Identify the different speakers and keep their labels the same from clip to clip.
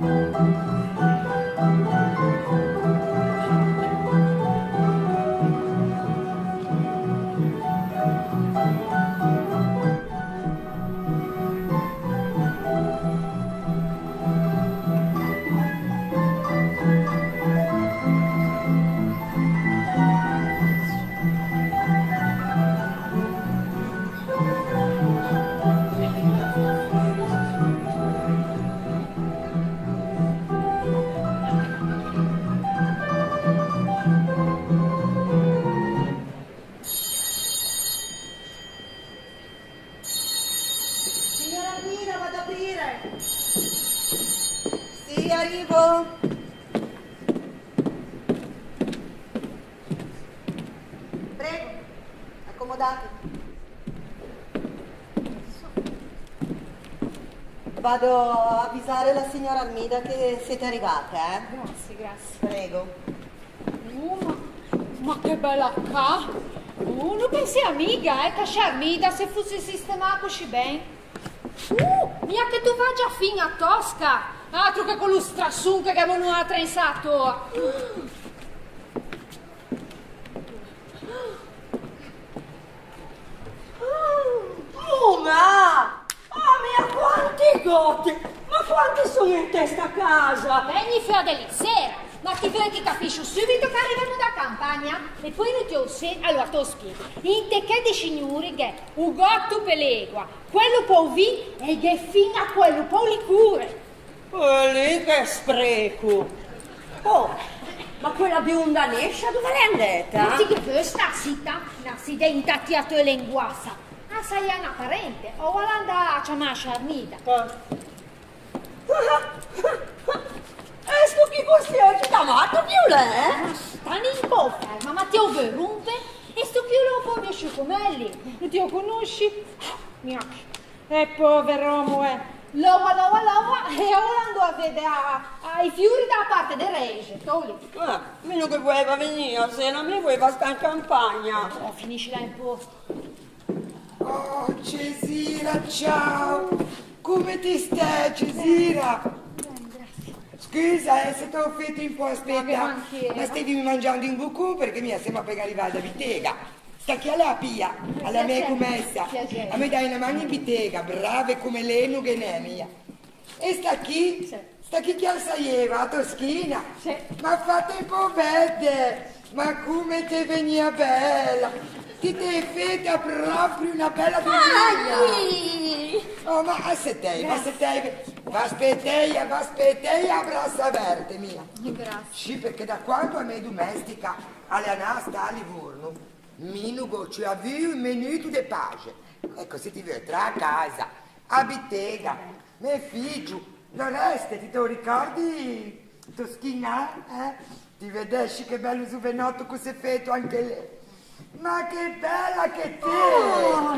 Speaker 1: Vado a avvisare la signora Armida che siete arrivate,
Speaker 2: Grazie, grazie.
Speaker 1: Prego.
Speaker 2: Ma che bella ca! Non pensi amica, che Armida se fosse sistemato così bene. Mia che tu vai già fino a Tosca! Altro che con lo strassun che avevano trenzato!
Speaker 3: Ma! Oh mia, quanti gotti! Ma quanti sono in questa casa?
Speaker 2: Vegni fedeli, sera! Ma ti vedi che capisci subito che arrivano da campagna? E poi non ti ho sentito. Allora, ti spiego. In te che dei signori che un gotto pelegua, quello può vi e che fino a quello può li cure.
Speaker 3: Lì che spreco! Oh, ma quella bionda Nescia dove l'è andata?
Speaker 2: Sì che voi sta zitta, una sidentatiato e lenguassa. Ah, sai, è una parente, o vuole andare a chiamare Armida.
Speaker 3: E sto chi così oggi chiamato più lei?
Speaker 2: Ma stani un po' ferma, ma ti ho rompe? E sto più lo può mi come non ti lo conosci? Miacchi, è povero uomo, Lova, e ora ando a vedere ai fiori da parte del rege, toli.
Speaker 3: Meno che voleva venire, se non mi voleva stare in campagna.
Speaker 2: Oh, finiscila in posto.
Speaker 4: Oh, Cesira, ciao! Come ti stai, Cesira?
Speaker 2: Grazie.
Speaker 4: Scusa, se ti ho fatto un po' aspettare,
Speaker 2: anche
Speaker 4: ma stai mangiando in buco perché mi siamo per arrivare da Vitega. Sta chi alla pia, alla mia commessa. A me dai una mano in Vitega, brave come lei, non che ne è mia. E sta chi?
Speaker 2: Sì.
Speaker 4: Sta chi che saieva, a Toschina.
Speaker 2: Sì.
Speaker 4: Ma fate un po' verde, ma come te venia bella. Ti te feta proprio una bella figlia. Oh, ma aspettei, va aspettei a braccia verde mia.
Speaker 2: Grazie.
Speaker 4: Sì, perché da quando a me domestica alla nasta a Livorno, minugo ci ha vu un minuto di pace. Ecco, se ti vedrà a casa, a Bittega, mio figlio, non resta, ti lo ricordi, Toschina? Ti vedesci che bello suvenotto così effetto anche lei. Ma che bella che te!
Speaker 3: Oh,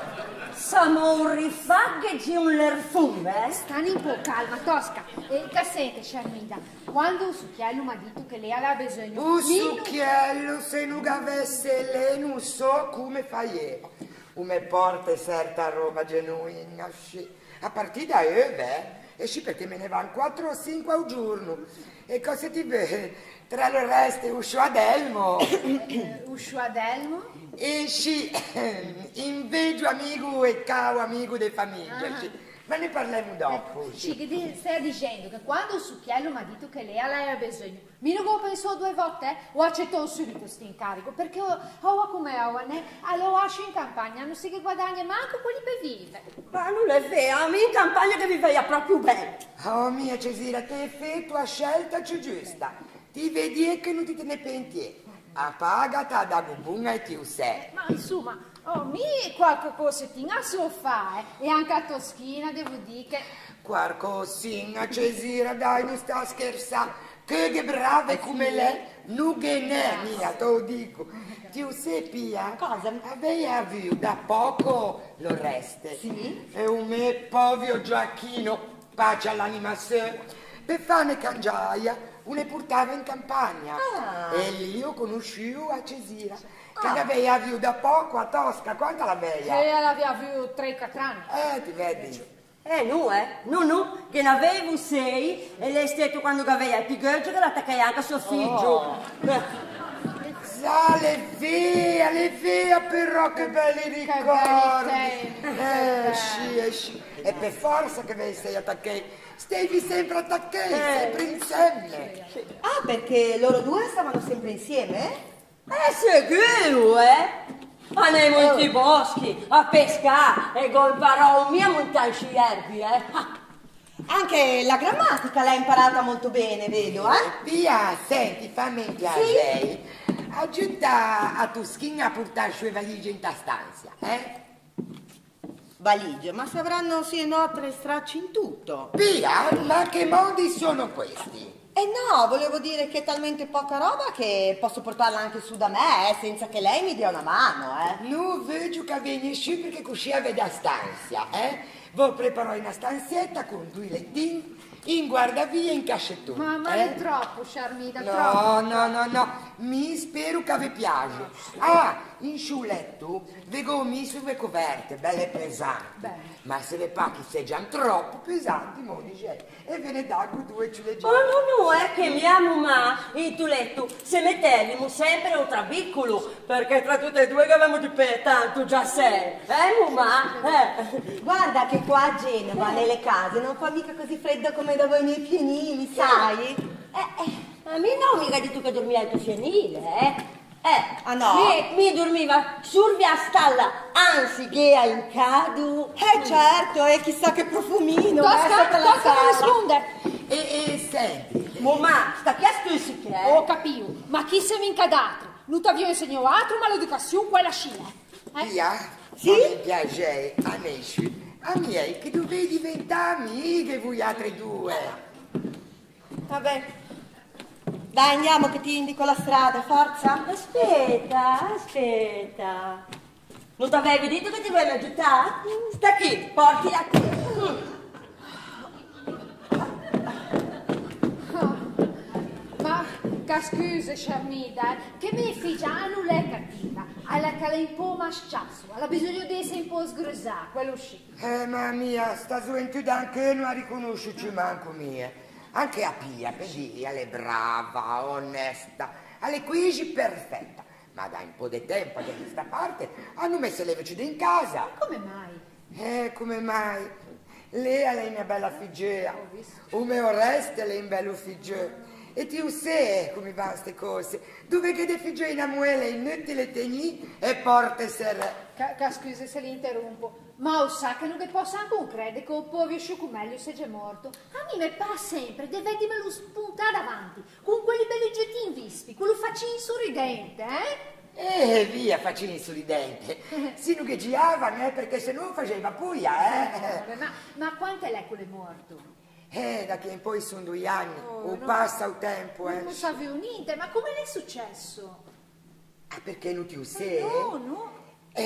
Speaker 3: siamo un rifaghe di un lerfume,
Speaker 2: Stani un po' calma, Tosca. E che sente, Armida? Quando un succhiello mi ha detto che lei aveva bisogno...
Speaker 4: Un succhiello, se non avesse lei, non so come facevo. Come porta certa roba genuina, sì. A partire da ove, e sì, perché me ne vanno 4 o 5 al giorno. E cosa ti vede? Tra il resto, uscio ad Elmo.
Speaker 2: Uscio ad Elmo?
Speaker 4: E sì, inveggio amico e caro amico di famiglia, sì. Ma ne parliamo dopo.
Speaker 2: Sì, che stai dicendo che quando il succhiello mi ha detto che lei aveva bisogno, mi non pensò 2 volte o accettò subito questo incarico, perché ora come ora, lo lascio in campagna, non si che guadagna manco quelli per vivere.
Speaker 3: ma non è vero, a me in campagna che viveva proprio bene.
Speaker 4: Oh mia Cesira, ti hai fatto la scelta giusta. Ti vedi che non ti te ne penti. A pagata da gubunga e ti usè.
Speaker 2: Ma insomma, mi qualche cosettina so fare, e anche a Toschina devo dire che...
Speaker 4: Qualcosina, Cesira, dai, non sta scherzando. Che brave come lei, non che ne mia, te lo dico. Ti usè pia?
Speaker 3: Cosa?
Speaker 4: Aveva avuto da poco lo reste.
Speaker 3: Sì?
Speaker 4: E un me povero Gioacchino, pace all'anima sua, per fare cangiaia. Une portava in campagna e lì io conoscivo a Cesira che l'aveva avuto da poco a Tosca. Quanto l'aveva?
Speaker 2: Che l'aveva avuto 3-4 anni.
Speaker 4: Ti vedi?
Speaker 3: No, che ne avevo 6 e lei è stato quando aveva il pigoggio che l'attaccai anche a suo figlio.
Speaker 4: Le via, però che belli ricordi. Sì. E per forza che ve stai attaccati, stavi sempre attaccati, sempre insieme.
Speaker 1: Ah, perché loro due stavano sempre insieme?
Speaker 3: Sicuro, andiamo in boschi a pescare e golparò mia montarci erbi,
Speaker 1: Anche la grammatica l'hai imparata molto bene, vedo,
Speaker 4: Via, senti, fammi in piacere. Aggiunta a Tuschina a portare le sue valigie in ta stanza,
Speaker 1: Valigie, ma se avranno sì e no 3 stracci in tutto.
Speaker 4: Via, ma che modi sono questi?
Speaker 1: No, volevo dire che è talmente poca roba che posso portarla anche su da me, senza che lei mi dia una mano,
Speaker 4: Non vedo che vieni su perché così avete la stanza, Voi preparò una stanzietta con 2 lettini, in guardavia e in cascettone.
Speaker 2: Ma è troppo, Charmida, troppo.
Speaker 4: No, mi spero che vi piace. In su letto, vedo mi sulle coperte, belle pesanti.
Speaker 2: Bene.
Speaker 4: Ma se le pacchi seggiano troppo pesanti, mo dice, e ve ne dà 2 ciuleggini.
Speaker 3: No, che mia mamma in tu letto se mettevimo sempre un trabiccolo, perché tra tutte e due che avevamo di per tanto già sei, mamma?
Speaker 1: Guarda che qua a Genova, nelle case, non fa mica così freddo come da voi nei pianini, sai?
Speaker 3: A me no, mica di tu che dormi al tuo fienile,
Speaker 1: Ah no?
Speaker 3: Mi dormiva sul via stalla, anzi che è in cadu.
Speaker 1: Certo, e chissà che profumino,
Speaker 2: Tosca
Speaker 1: per la
Speaker 2: mi
Speaker 1: sala.
Speaker 2: risponde.
Speaker 4: E senti,
Speaker 3: Mamma, sta che stussica,
Speaker 2: Ho capito, ma chi se mi incadato? Non ti avevo insegnato altro, ma l'educazione quella scina.
Speaker 4: via,
Speaker 1: Sì?
Speaker 4: mi piace, a miei che dovevi diventare amiche voi altre due.
Speaker 1: Vabbè. Dai, andiamo che ti indico la strada, forza.
Speaker 3: Aspetta. Non ti avevi detto che ti vuoi aiutare? Sta qui, portila qui.
Speaker 2: Ma, scusa, Charmida, che mia figlia non è cattiva. Alla che è un po' masciasso, ha bisogno di essere un po' sgrosata, quello sì.
Speaker 4: Ma mia, sta gioventù anche non la riconosciuci manco mia. Anche a Pia, per dire, è brava, onesta, alle 15 perfetta. Ma da un po' di tempo da questa parte hanno messo le vicine in casa.
Speaker 2: Come mai?
Speaker 4: Come mai? Lei è una bella figlia, o mio resta è un bello figlio. E tu sai come vanno queste cose, dove che le figlie in amuele inutili tegni e porte serre.
Speaker 2: Scusa se li interrompo, ma o sa che non vi posso anche credere che il povero scioccumello sia già morto. A me mi passa sempre, deve dirmelo spuntare davanti, con quelli belli gettini vispi, quello faccino sorridente,
Speaker 4: Via, faccini sorridente. Sino che giravano, perché se no faceva puia,
Speaker 2: Ma quanto è lei quello è morto?
Speaker 4: Da che in poi sono 2 anni, passa il tempo,
Speaker 2: Non sapevo niente, ma come le è successo?
Speaker 4: Perché non ti sai?
Speaker 2: No.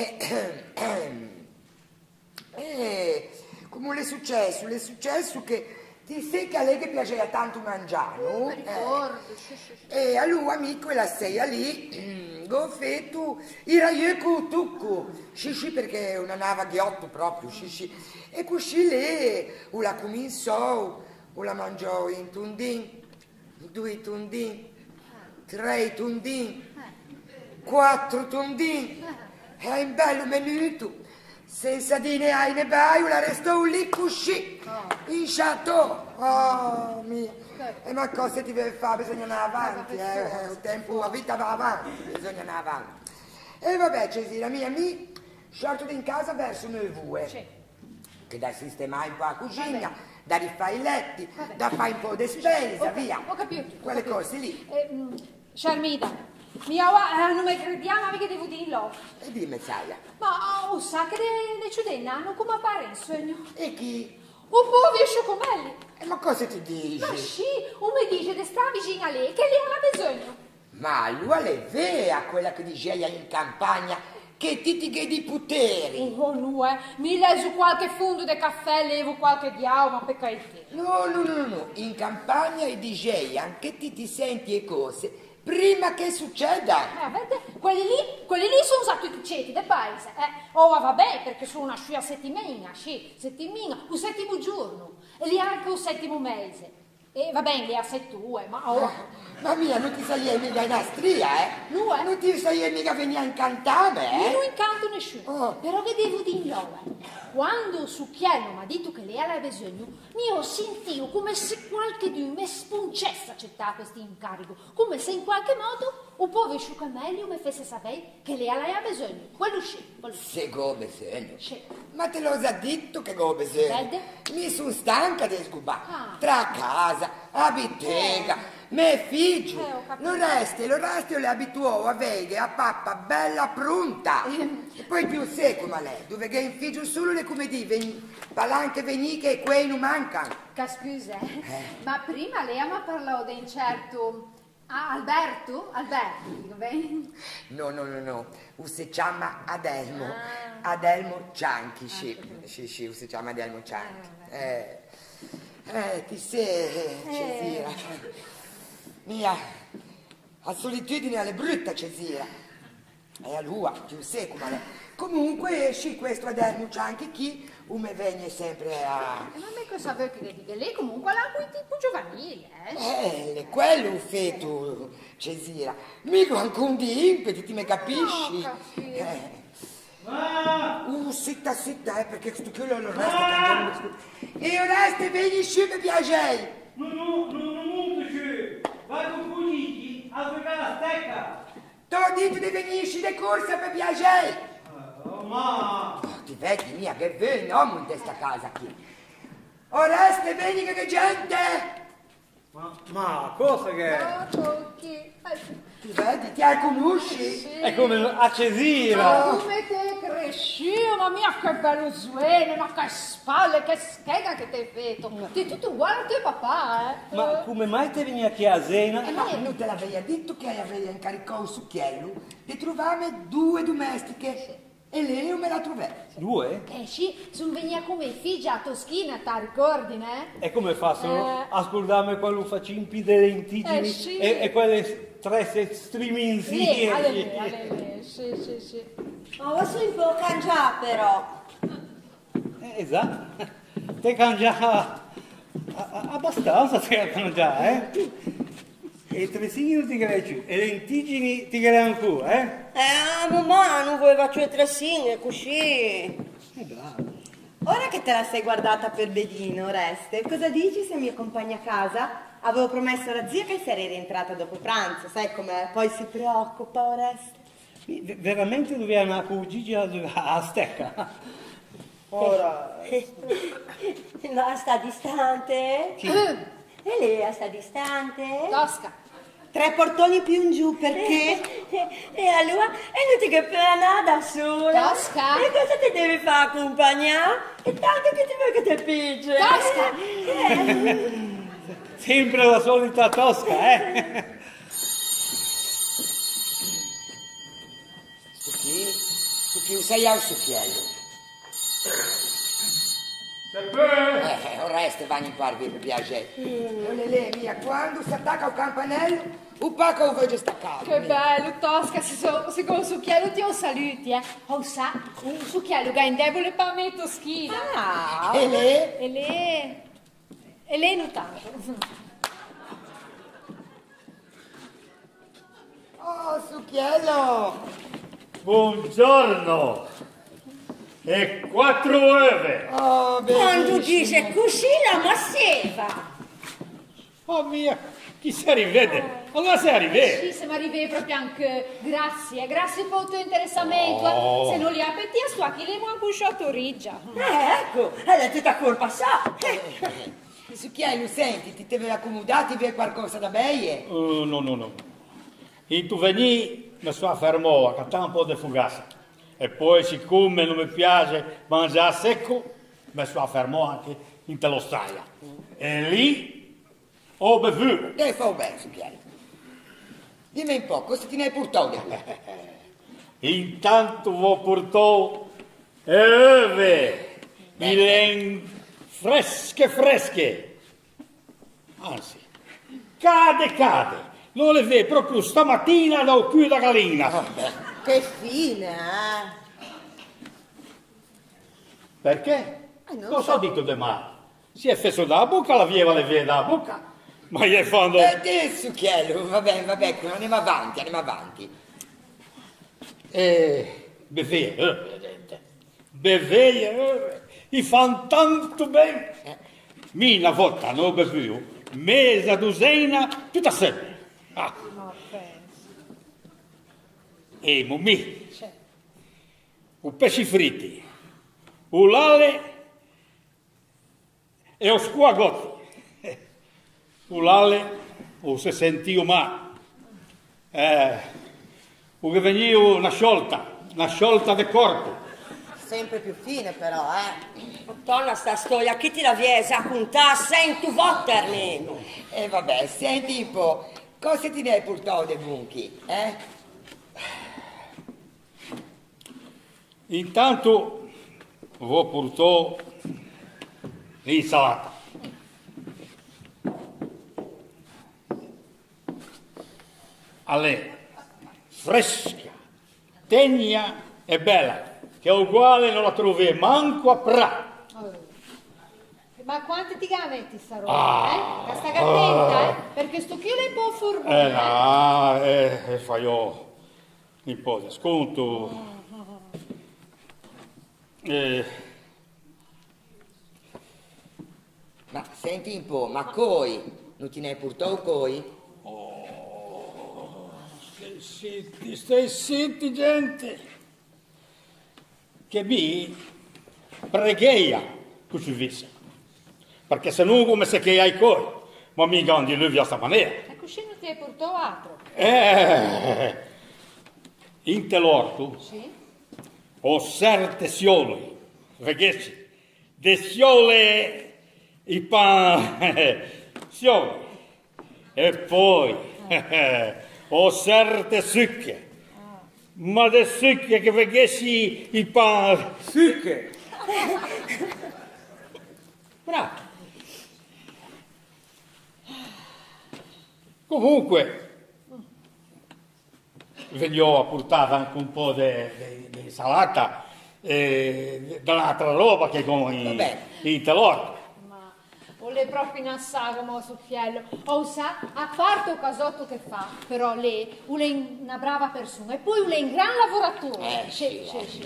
Speaker 4: Come le è successo? Le è successo che ti sai che a lei che piaceva tanto mangiare, no?
Speaker 2: Mi ricordo, sì.
Speaker 4: E allora amico e la sei lì, goffetto, era io con tucco, sì, perché una nava ghiotto proprio, sì. E così lei, o la cominciò, o la mangiò in tundin, 2 tundin, 3 tundin, 4 tundin, è un bello menuto. Senza dire ai ne bai, la restò lì così, in chateau. Ma cosa ti deve fare? Bisogna andare avanti, il tempo, la vita va avanti, bisogna andare avanti. E vabbè, Cesira mia, sciolto in casa verso 9 che da sistemare un po' la cucina, da rifare i letti, da fare un po' di spesa, via.
Speaker 2: Ho capito.
Speaker 4: Quelle cose lì.
Speaker 2: Charmida. Non mi crediamo che devo dirlo.
Speaker 4: E dimmi, Saia.
Speaker 2: Ma sa che le ciudei hanno come appare in sogno.
Speaker 4: E chi?
Speaker 2: Un po' vi scioccomelli.
Speaker 4: Ma cosa ti dici?
Speaker 2: Ma sì, mi dice di stare vicino a lei, che lei ha bisogno.
Speaker 4: Ma lui è vera quella che diceva in campagna che titighe di poteri.
Speaker 2: Oh no, mi leso qualche fondo di caffè, levo qualche diavolo, ma peccato.
Speaker 4: No, in campagna e diceva che ti senti e cose prima che succeda.
Speaker 2: Vede, quelli lì sono stati i ceti del paese. Oh, vabbè, perché sono una scia settimana, un settimo giorno. E lì anche un settimo mese. E va bene, lì a 7 ma ora...
Speaker 4: Ma mia, non ti sei mica in astria, eh?
Speaker 2: No,
Speaker 4: Non ti sei mica venire a incantare,
Speaker 2: Io non
Speaker 4: eh?
Speaker 2: incanto nessuno, però che devo dire, quando Succhiello mi ha detto che lei aveva bisogno, io sentivo come se qualche di me spuncesse accettare questo incarico, come se in qualche modo un po' Vesciucamelio mi fesse sapere che lei aveva bisogno. Quello sì.
Speaker 4: Se go bisogno.
Speaker 2: Sì.
Speaker 4: Ma te l'ho già detto che go bisogno.
Speaker 2: Vede?
Speaker 4: Mi sono stanca di sgubare.
Speaker 2: Ah.
Speaker 4: Tra casa, abitega, me figlio.
Speaker 2: Ho capito.
Speaker 4: Lo resto le abituò a vedere a pappa bella pronta. E poi più sé come lei, dove che in figlio solo le come di, palanche veniche e quei non mancano.
Speaker 5: Scusa, ma prima lei mi ha parlato di un certo... Ah, Alberto, dico bene?
Speaker 4: No, si chiama Adelmo. Adelmo Cianchi, sì, si chiama Adelmo Cianchi. Ti sei, Cesira. Mia, la solitudine è brutta, Cesira. E a lui, più sé come lei. Comunque, sì, questo Adelmo Cianchi chi me viene sempre a...
Speaker 5: Ma mica sapevo che lei comunque ha quel tipo giovanile,
Speaker 4: quello un feto, Cesira. Mica ancora di impeti, ti me capisci?
Speaker 5: No, capito.
Speaker 4: Zitta, perché questo chiulo lo resta cantando. E Oreste, vieni su, mi piace.
Speaker 6: Non più. Vai con Puliti a giocare la stecca.
Speaker 4: T'ho detto di venirci le corse, mi piace.
Speaker 6: Ma...
Speaker 4: Ti vedi, mia, che veniamo in questa casa qui. Oreste, vedi che gente.
Speaker 6: Ma cosa che...
Speaker 5: Tocchi.
Speaker 4: Ti vedi, ti conosci?
Speaker 6: È come a Cesira.
Speaker 2: Come te cresciuto, ma mia che bello zuene, ma che spalle, che scheda che ti hai fatto. Ti è tutto uguale a te papà,
Speaker 6: Ma come mai te vieni qui a cena?
Speaker 4: Ma non te l'avevi detto che avevi incaricato su Succhiello di trovarmi 2 domestiche e lei non me la trovai.
Speaker 6: 2?
Speaker 2: Sì, sono venuta come figlia a Toschina, ti ricordi, ne?
Speaker 6: E come faccio a scordarmi quello facimpi delle intigini
Speaker 2: sì.
Speaker 6: e quelle 3 striminzie?
Speaker 2: Ale, sì.
Speaker 3: Ma ora sono un po' cangiata però.
Speaker 6: Esatto. Te cangia abbastanza, te cangia, eh? E i tressini ti greci e le intigini ti greci ancora, eh?
Speaker 3: Mamma, non voleva cioè tressine, così.
Speaker 6: Bravo.
Speaker 7: Ora che te la sei guardata per bedino, Oreste, cosa dici se mi accompagni a casa? Avevo promesso alla zia che sarei rientrata dopo pranzo, sai com'è? Poi si preoccupa, Oreste.
Speaker 6: Veramente dobbiamo andare con Gigi a stecca. Ora...
Speaker 3: Ma sta distante?
Speaker 6: Chi?
Speaker 3: E lei sta distante?
Speaker 2: Tosca.
Speaker 7: 3 portoni più in giù, perché?
Speaker 3: E allora? E non ti che pena da sola?
Speaker 2: Tosca.
Speaker 3: E cosa ti devi fare accompagnare? E tanto che ti vuoi che ti pigge?
Speaker 2: Tosca.
Speaker 6: Sempre la solita Tosca, eh?
Speaker 4: Su chi sei al Succhiello? Oreste, vanno in parvi per piacere. Lei mia, quando si attacca al campanello, un pacco lo voglio staccare.
Speaker 2: Che bello, Tosca, se con Succhiello ti ho saluti, eh. Oh, sa, un Succhiello che è indebole per me Toschina.
Speaker 7: Ah,
Speaker 4: E lei?
Speaker 2: E lei non tanto.
Speaker 4: Oh, Succhiello!
Speaker 8: Buongiorno! E 4 uova!
Speaker 4: Oh,
Speaker 3: Quando dice così la masseva.
Speaker 6: Oh mia, chi si rivede? Allora si rivede.
Speaker 2: Sì, se mi arrivi proprio anche. Grazie per il tuo interessamento.
Speaker 6: Oh.
Speaker 2: Se non li apetti a sua, chi le vuoi cusciato origgia.
Speaker 3: Ecco, è tutta colpa sa.
Speaker 4: Succhiello, senti, ti devi accomodare, ti vedi qualcosa da beie?
Speaker 8: No. E tu veni, mi sono fermato a cattare un po' di fugassa. E poi, siccome non mi piace mangiare secco, mi sono fermato anche in telossaia. E lì ho bevuto.
Speaker 4: E fa bene, Succhiello. Dimmi un po', cosa ti ne hai portato?
Speaker 8: Intanto ho portato uove, fresche. Anzi, cade. Lo levé proprio stamattina da un culo da gallina.
Speaker 1: Vabbè, che fine, eh?
Speaker 8: Perché?
Speaker 1: Non
Speaker 8: Cosa
Speaker 1: so.
Speaker 8: ho detto di male? Si è fesso da bocca, la vieva le vie da bocca. Ma gli fanno...
Speaker 4: Adesso, Chielo, vabbè, andiamo avanti.
Speaker 8: Beveie, i fanno tanto bene. Mi una volta non ho bevuto, mezza dozena, tutta sempre. Ah.
Speaker 2: Ma penso.
Speaker 8: E mommi, un pesci fritti, un lale e un squagotti. Un lale, un se sentiu male. Un che veniva una sciolta del corpo.
Speaker 1: Sempre più fine però,
Speaker 3: Torna sta storia, chi ti la viese a contare sentu vottermi?
Speaker 4: E vabbè, senti un po', cosa ti ne hai portato dei bunchi,
Speaker 8: Intanto vi portò l'insalata. Allè, fresca, tegna e bella, che uguale non la trovi manco a Pra.
Speaker 2: Ma quanti ti gavetti sta roba, Sta attenta, perché sto chilo è un po' furbone.
Speaker 8: No, fai io un po' di sconto.
Speaker 4: Ma senti un po', ma coi, non ti ne hai portato coi?
Speaker 8: Stai zitti, gente, che mi pregheia così visse, perché se non come se che hai coi, ma mi gandi lui via sta maniera.
Speaker 2: E così non ti hai portato altro.
Speaker 8: In telorto
Speaker 2: Sì?
Speaker 8: ho certe siole, ragazzi, de siole i pan, siole, e poi ho certe sucche, ma de sucche che vedessi i pan, sucche. Bravo. Comunque, veglio a portare anche un po' di insalata e dell'altra roba che con in telorto.
Speaker 2: Ma vuole proprio in assai come succhiello. O sa, a parte il casotto che fa, però lei è una brava persona e poi è un gran lavoratore. Sì.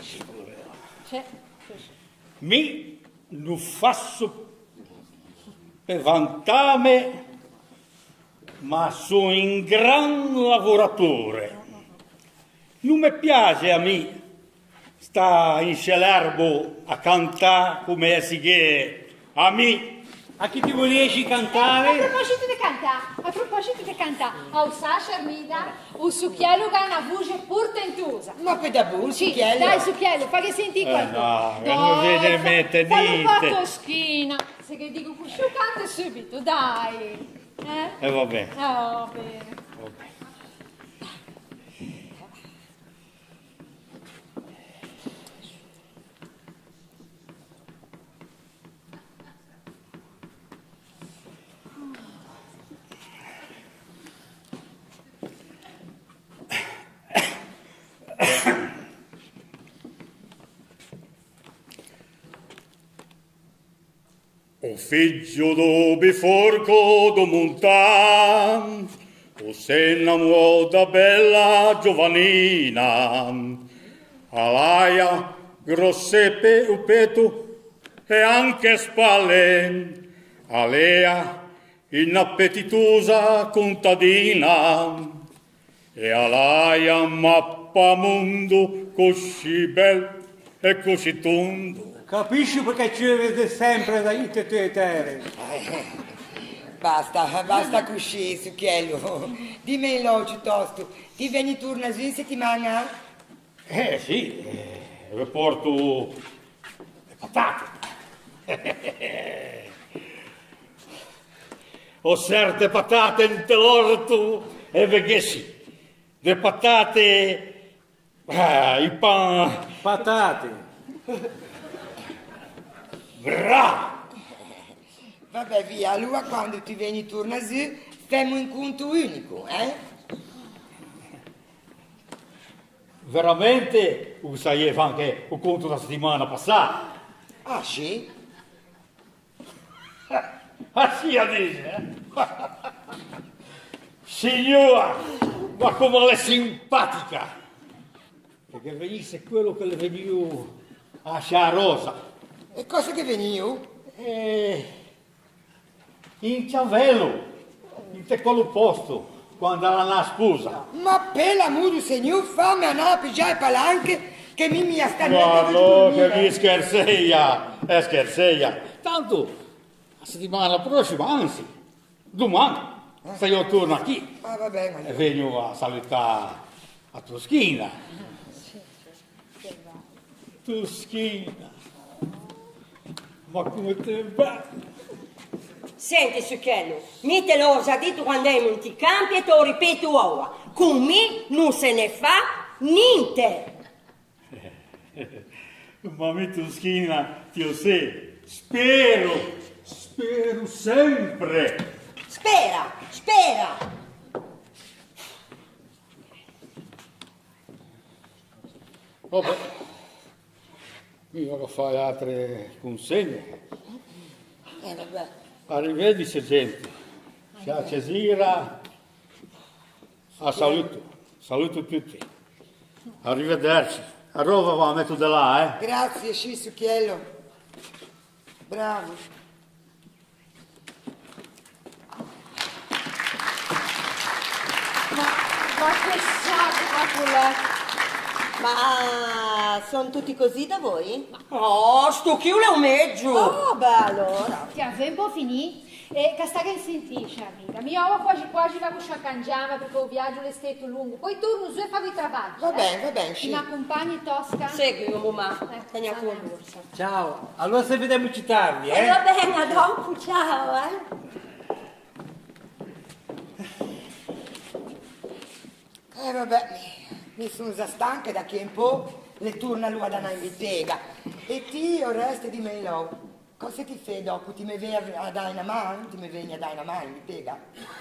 Speaker 8: Mi lo faccio per vantarmi, ma sono un gran lavoratore. Non mi piace a me sta in l'erbo a cantare come si che a me.
Speaker 6: A chi ti volevi cantare?
Speaker 2: A proposito di cantare, o sa, Scermida, un succhiello che ha una voce portentosa.
Speaker 4: Ma per da buon,
Speaker 2: Sì,
Speaker 4: Chielo.
Speaker 2: dai, succhiello, fai che senti qualcosa.
Speaker 8: no, che non vede mette
Speaker 2: Fallo un po'
Speaker 8: niente.
Speaker 2: toschina. Se che dico così, canta subito, dai.
Speaker 8: E va bene.
Speaker 2: Oh, bene.
Speaker 8: O figlio do biforco do montan, o se innamorò da bella giovanina, alaia grossepe o peto e anche spalle, alea inappetitosa contadina, e alaia mappamondo così bel e così tondo.
Speaker 6: Capisci perché ci vede sempre da te terre?
Speaker 4: Basta così, Succhiello. Dimmi piuttosto, ti vieni torna su in settimana?
Speaker 8: Sì, vi porto le patate. Ho certe patate in telorto e vedessi, le patate, il pan,
Speaker 6: Patate.
Speaker 8: bravo!
Speaker 4: Vabbè, via, allora quando ti vieni torna su, Femo un conto unico,
Speaker 8: Veramente usaiva anche il conto la settimana passata.
Speaker 4: Ah, sì?
Speaker 8: Ah sì, dice, Signora, ma come lei è simpatica! Perché venisse quello che le veniva a Sciarosa.
Speaker 4: E cosa che venivo?
Speaker 8: In Ciavello, in te quello posto, quando era una sposa.
Speaker 4: Ma per l'amore del Signore, fammi andare a pigiare palanche che mi ha sta
Speaker 8: Ma no, che mi scherzeia, scherzeia. Tanto, la settimana prossima, anzi, domani, se io torno qui,
Speaker 4: Ah, vabbè, ma
Speaker 8: e vengo a salutare a Toschina. Toschina, ma come te va?
Speaker 3: Senti, Succhello, mi te l'ho già detto quando ero in ti campi e te lo ripeto ora. Con me non se ne fa niente.
Speaker 8: Ma mi Toschina, ti lo sai, spero sempre.
Speaker 3: Spera.
Speaker 8: Vabbè, io vado a fare altre consegne.
Speaker 3: Vabbè.
Speaker 8: Arrivederci gente, ciao Cesira, saluto tutti, arrivederci, a roba va, metto da là,
Speaker 4: Grazie, sì, Succhiello. Bravo.
Speaker 5: Ma che sacco, Coletta!
Speaker 7: Ma sono tutti così da voi?
Speaker 3: Oh, sto chiulo è un meggio.
Speaker 7: Oh, beh, allora.
Speaker 2: Ti avevo un po' finito? E che sta che sentisci, amica? Io quasi vado a cangiare perché il viaggio è stato lungo. Poi torno su e fai il travaglio.
Speaker 4: Va bene, sì.
Speaker 2: Mi accompagni, Tosca?
Speaker 3: Segui, mamma. Tieni la tua borsa.
Speaker 6: Ciao, allora se vediamoci tardi,
Speaker 3: Va bene, a dopo, ciao,
Speaker 4: Vabbè, mi sono già stanca da che un po' le torna lui ad andare in bottega. E ti resti di me là. Cosa ti fai dopo? Ti mi vieni a dare una mano? Ti mi vieni a dare una mano in bottega?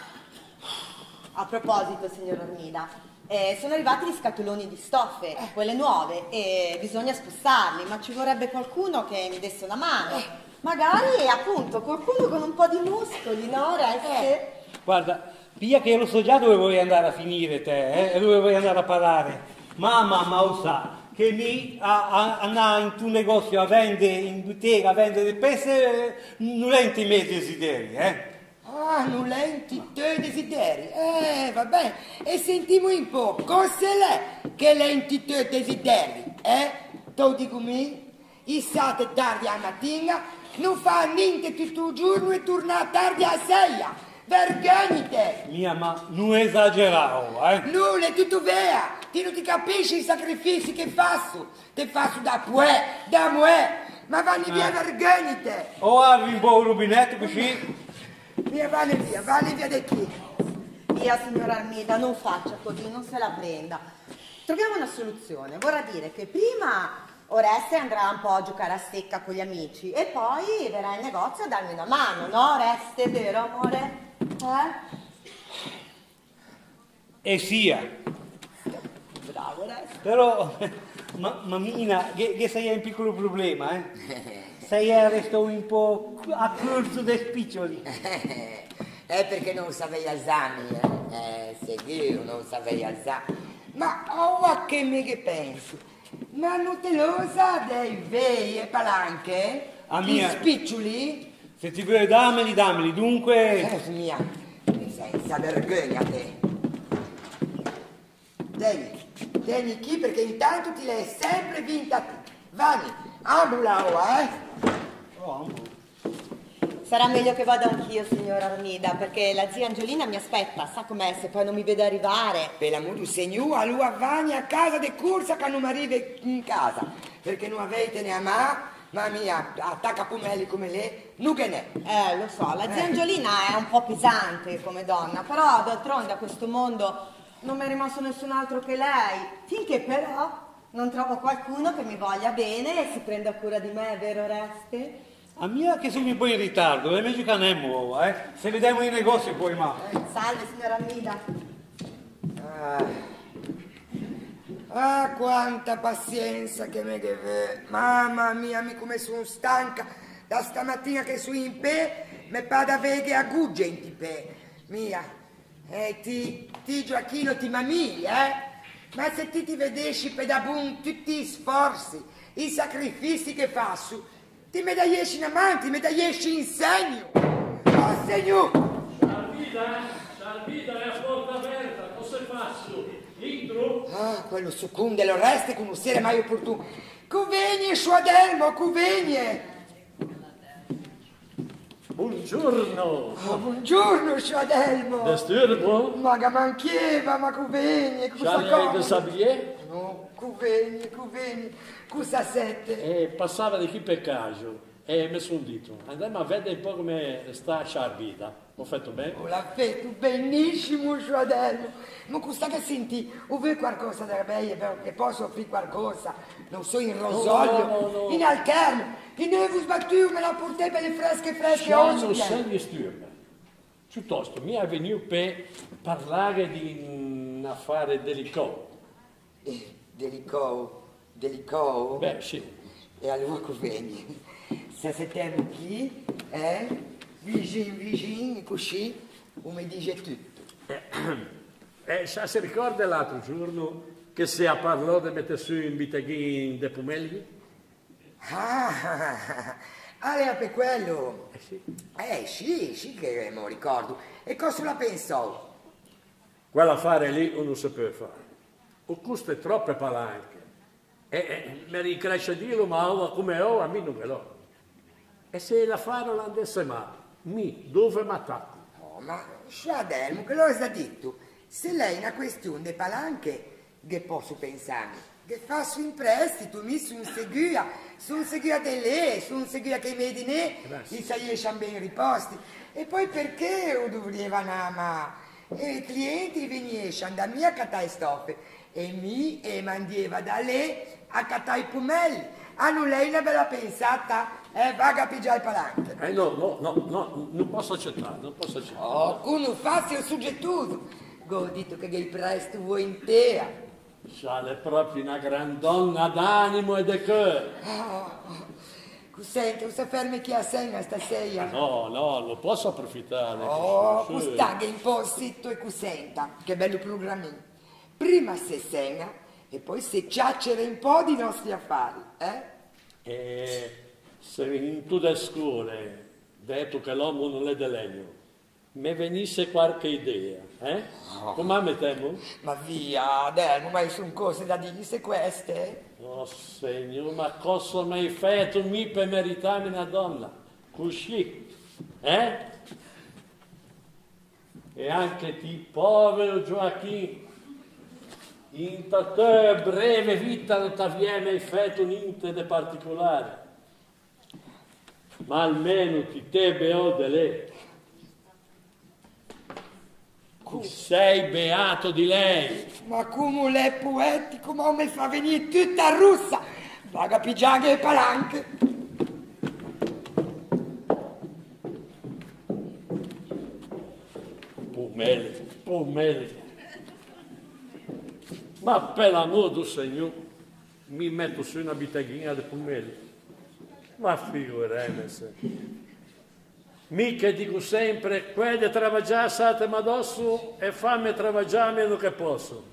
Speaker 7: A proposito, signor Armida, sono arrivati gli scatoloni di stoffe, quelle nuove, e bisogna spostarli, ma ci vorrebbe qualcuno che mi desse una mano. Magari, appunto, qualcuno con un po' di muscoli, no, Oreste?
Speaker 6: Guarda, pia che lo so già dove vuoi andare a finire te, e dove vuoi andare a parare. Mamma lo sa che mi andare in tuo negozio a vendere, in bottega, a vendere pezze, non è i miei desideri,
Speaker 4: Ah, nulenti i tuoi desideri. Va bene. E sentiamo un po', cos'è che lenti i tuoi desideri? Tu dico me? I sate tardi a mattina, non fa niente tutto il giorno e torna tardi a sera. Vergognate!
Speaker 6: Mia, ma non esageravo,
Speaker 4: Nulla, è tutto vero. Ti non ti capisci i sacrifici che faccio. Te faccio da muè. Ma vanno via, vergognate.
Speaker 6: O apri un po' il rubinetto così?
Speaker 4: Via, vanno via di qui.
Speaker 7: Via, signor Armida, non faccia così, non se la prenda. Troviamo una soluzione. Vorrà dire che prima Oreste andrà un po' a giocare a stecca con gli amici e poi verrà in negozio a darmi una mano, no, Oreste? Vero, amore?
Speaker 6: E sia.
Speaker 7: Bravo, Oreste.
Speaker 6: Però, mammina, che sei un piccolo problema, Sei resto un po' a corso dei spiccioli.
Speaker 4: È perché non sapevi alzarmi, se io non sapevi alzare. Ma a che me che penso? Ma non te lo sa dei vei e palanche?
Speaker 6: A
Speaker 4: Ti
Speaker 6: mia.
Speaker 4: spiccioli?
Speaker 6: Se ti vuoi dammeli, dunque...
Speaker 4: Mia, senza vergogna te. Tieni qui perché intanto ti l'hai sempre vinta te. Vani, ambulao,
Speaker 7: Sarà meglio che vada anch'io, signor Armida, perché la zia Angelina mi aspetta, sa com'è se poi non mi vede arrivare.
Speaker 4: Per l'amore del Signore, lui vani a casa di corsa che non mi arrivi in casa, perché non avete ne a ma mia, attacca pomelli come lei, non che ne.
Speaker 7: Lo so, la zia Angelina è un po' pesante come donna, però d'altronde a questo mondo non mi è rimasto nessun altro che lei, finché però non trovo qualcuno che mi voglia bene e si prenda cura di me, vero Oreste?
Speaker 6: A mia che sono un po' in ritardo, è meglio che ne muova, eh? Se vediamo in negozio poi, ma...
Speaker 1: Salve, signora Armida.
Speaker 4: Quanta pazienza che mi deve. Mamma mia, come sono stanca. Da stamattina che sono in pe, mi pada veghe a gugge in pe. Mia. Ti Gioacchino, ti mamigli, Ma se ti vedesci per da buon tutti gli sforzi, i sacrifici che faccio, ti me daiesci in amanti, mi daiesci in segno. Oh, segno!
Speaker 9: Salvita è a porta aperta, cosa faccio? Entro?
Speaker 4: Quello succunde lo resta con un sera mai opportuno. Cuvegne, Suadelmo, cuvegne!
Speaker 9: Buongiorno!
Speaker 4: Buongiorno, Suadelmo!
Speaker 9: Disturbo?
Speaker 4: Ma che manchieva, ma cuvegne, cosa
Speaker 9: Charlie de Sablier?
Speaker 4: No, cuvegne, cosa sette?
Speaker 9: Passava di qui per caso e mi sono detto, andiamo a vedere un po' come sta Charvita. Ho fatto bene?
Speaker 4: L'ha fatto benissimo, Suadelmo. Ma cosa che senti? O vuoi qualcosa da bere che posso offrire qualcosa? Non so, in rosolio,
Speaker 9: no.
Speaker 4: in alterno. Che ne vous battu, me la portei belle fresche
Speaker 9: Non
Speaker 4: oggi.
Speaker 9: sei disturbo. Piuttosto mi è venuto per parlare di un affare delicato.
Speaker 4: Delicato?
Speaker 9: Beh, sì.
Speaker 4: E allora conviene. Se sentiamo chi, vicino, così, come dice tutto.
Speaker 9: Si ricorda l'altro giorno che si parlò di mettere su in Bitaghin de Pumelli?
Speaker 4: Allora per quello.
Speaker 9: Sì.
Speaker 4: Sì che me lo ricordo. E cosa la pensò?
Speaker 9: Quell'affare lì non si può fare. O costa troppe palanche. Mi rincresce a dirlo, ma ora come ora a me non ve l'ho. E se l'affare non andasse male, dove mi attacco?
Speaker 4: Oh, ma Sciadelmo, che lo hai detto? Se lei è una questione di palanche, che posso pensare? Che faccio in prestito, mi sono seguita di lei, sono seguita che i medine, i saiesciano ben riposti. E poi perché o doveva andare? E i clienti venivano da me a cattare stoffe e mi mandieva da lei a cattare i pomelli. Non lei ne ve l'ha pensata? Vaga a pigiare i palanche.
Speaker 9: No, non posso accettare,
Speaker 4: Oh, come faccio il soggettuto? Ho detto che il presto vuoi intera.
Speaker 9: Sale proprio una gran donna d'animo e di cuore.
Speaker 4: Senti, cosa fermi chi ha segna stasera?
Speaker 9: No, lo posso approfittare.
Speaker 4: Questa che un po' zitto e cusenta, che bello programmino. Prima se segna e poi se ciacciere un po' di nostri affari,
Speaker 9: se in tutte le scuole, detto che l'uomo non è di legno, mi venisse qualche idea, Come mi temo?
Speaker 4: Ma via, Adelmo, ma sono cose da dirsi queste?
Speaker 9: Oh, signor, ma cosa mi hai fatto mi per meritarmi una donna? Così, E anche ti, povero Gioacchino, in ta tua breve vita non ti avviene fatto niente di particolare, ma almeno ti te beode lei. Sei beato di lei.
Speaker 4: Ma come lei è poetico, ma mi fa venire tutta russa. Vaga pigiare e palanche.
Speaker 9: Pomeli. Ma per l'amor del Signore, mi metto su una bitaghina di pomeli. Ma figurate se. Mica dico sempre, quelle travagliare satemi addosso e fammi travagliare meno che posso.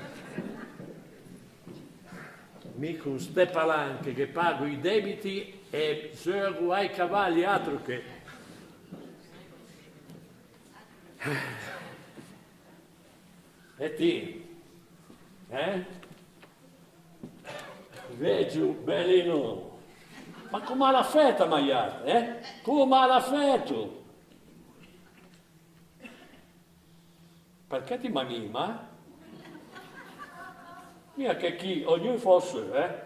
Speaker 9: Mica con ste palanche che pago i debiti e gioco ai cavalli altro che. E ti? Veggio bellino. Ma come l'ha fatta, Maiata, Come l'ha fatto? Perché ti manima? Mia che chi, ognuno fosse,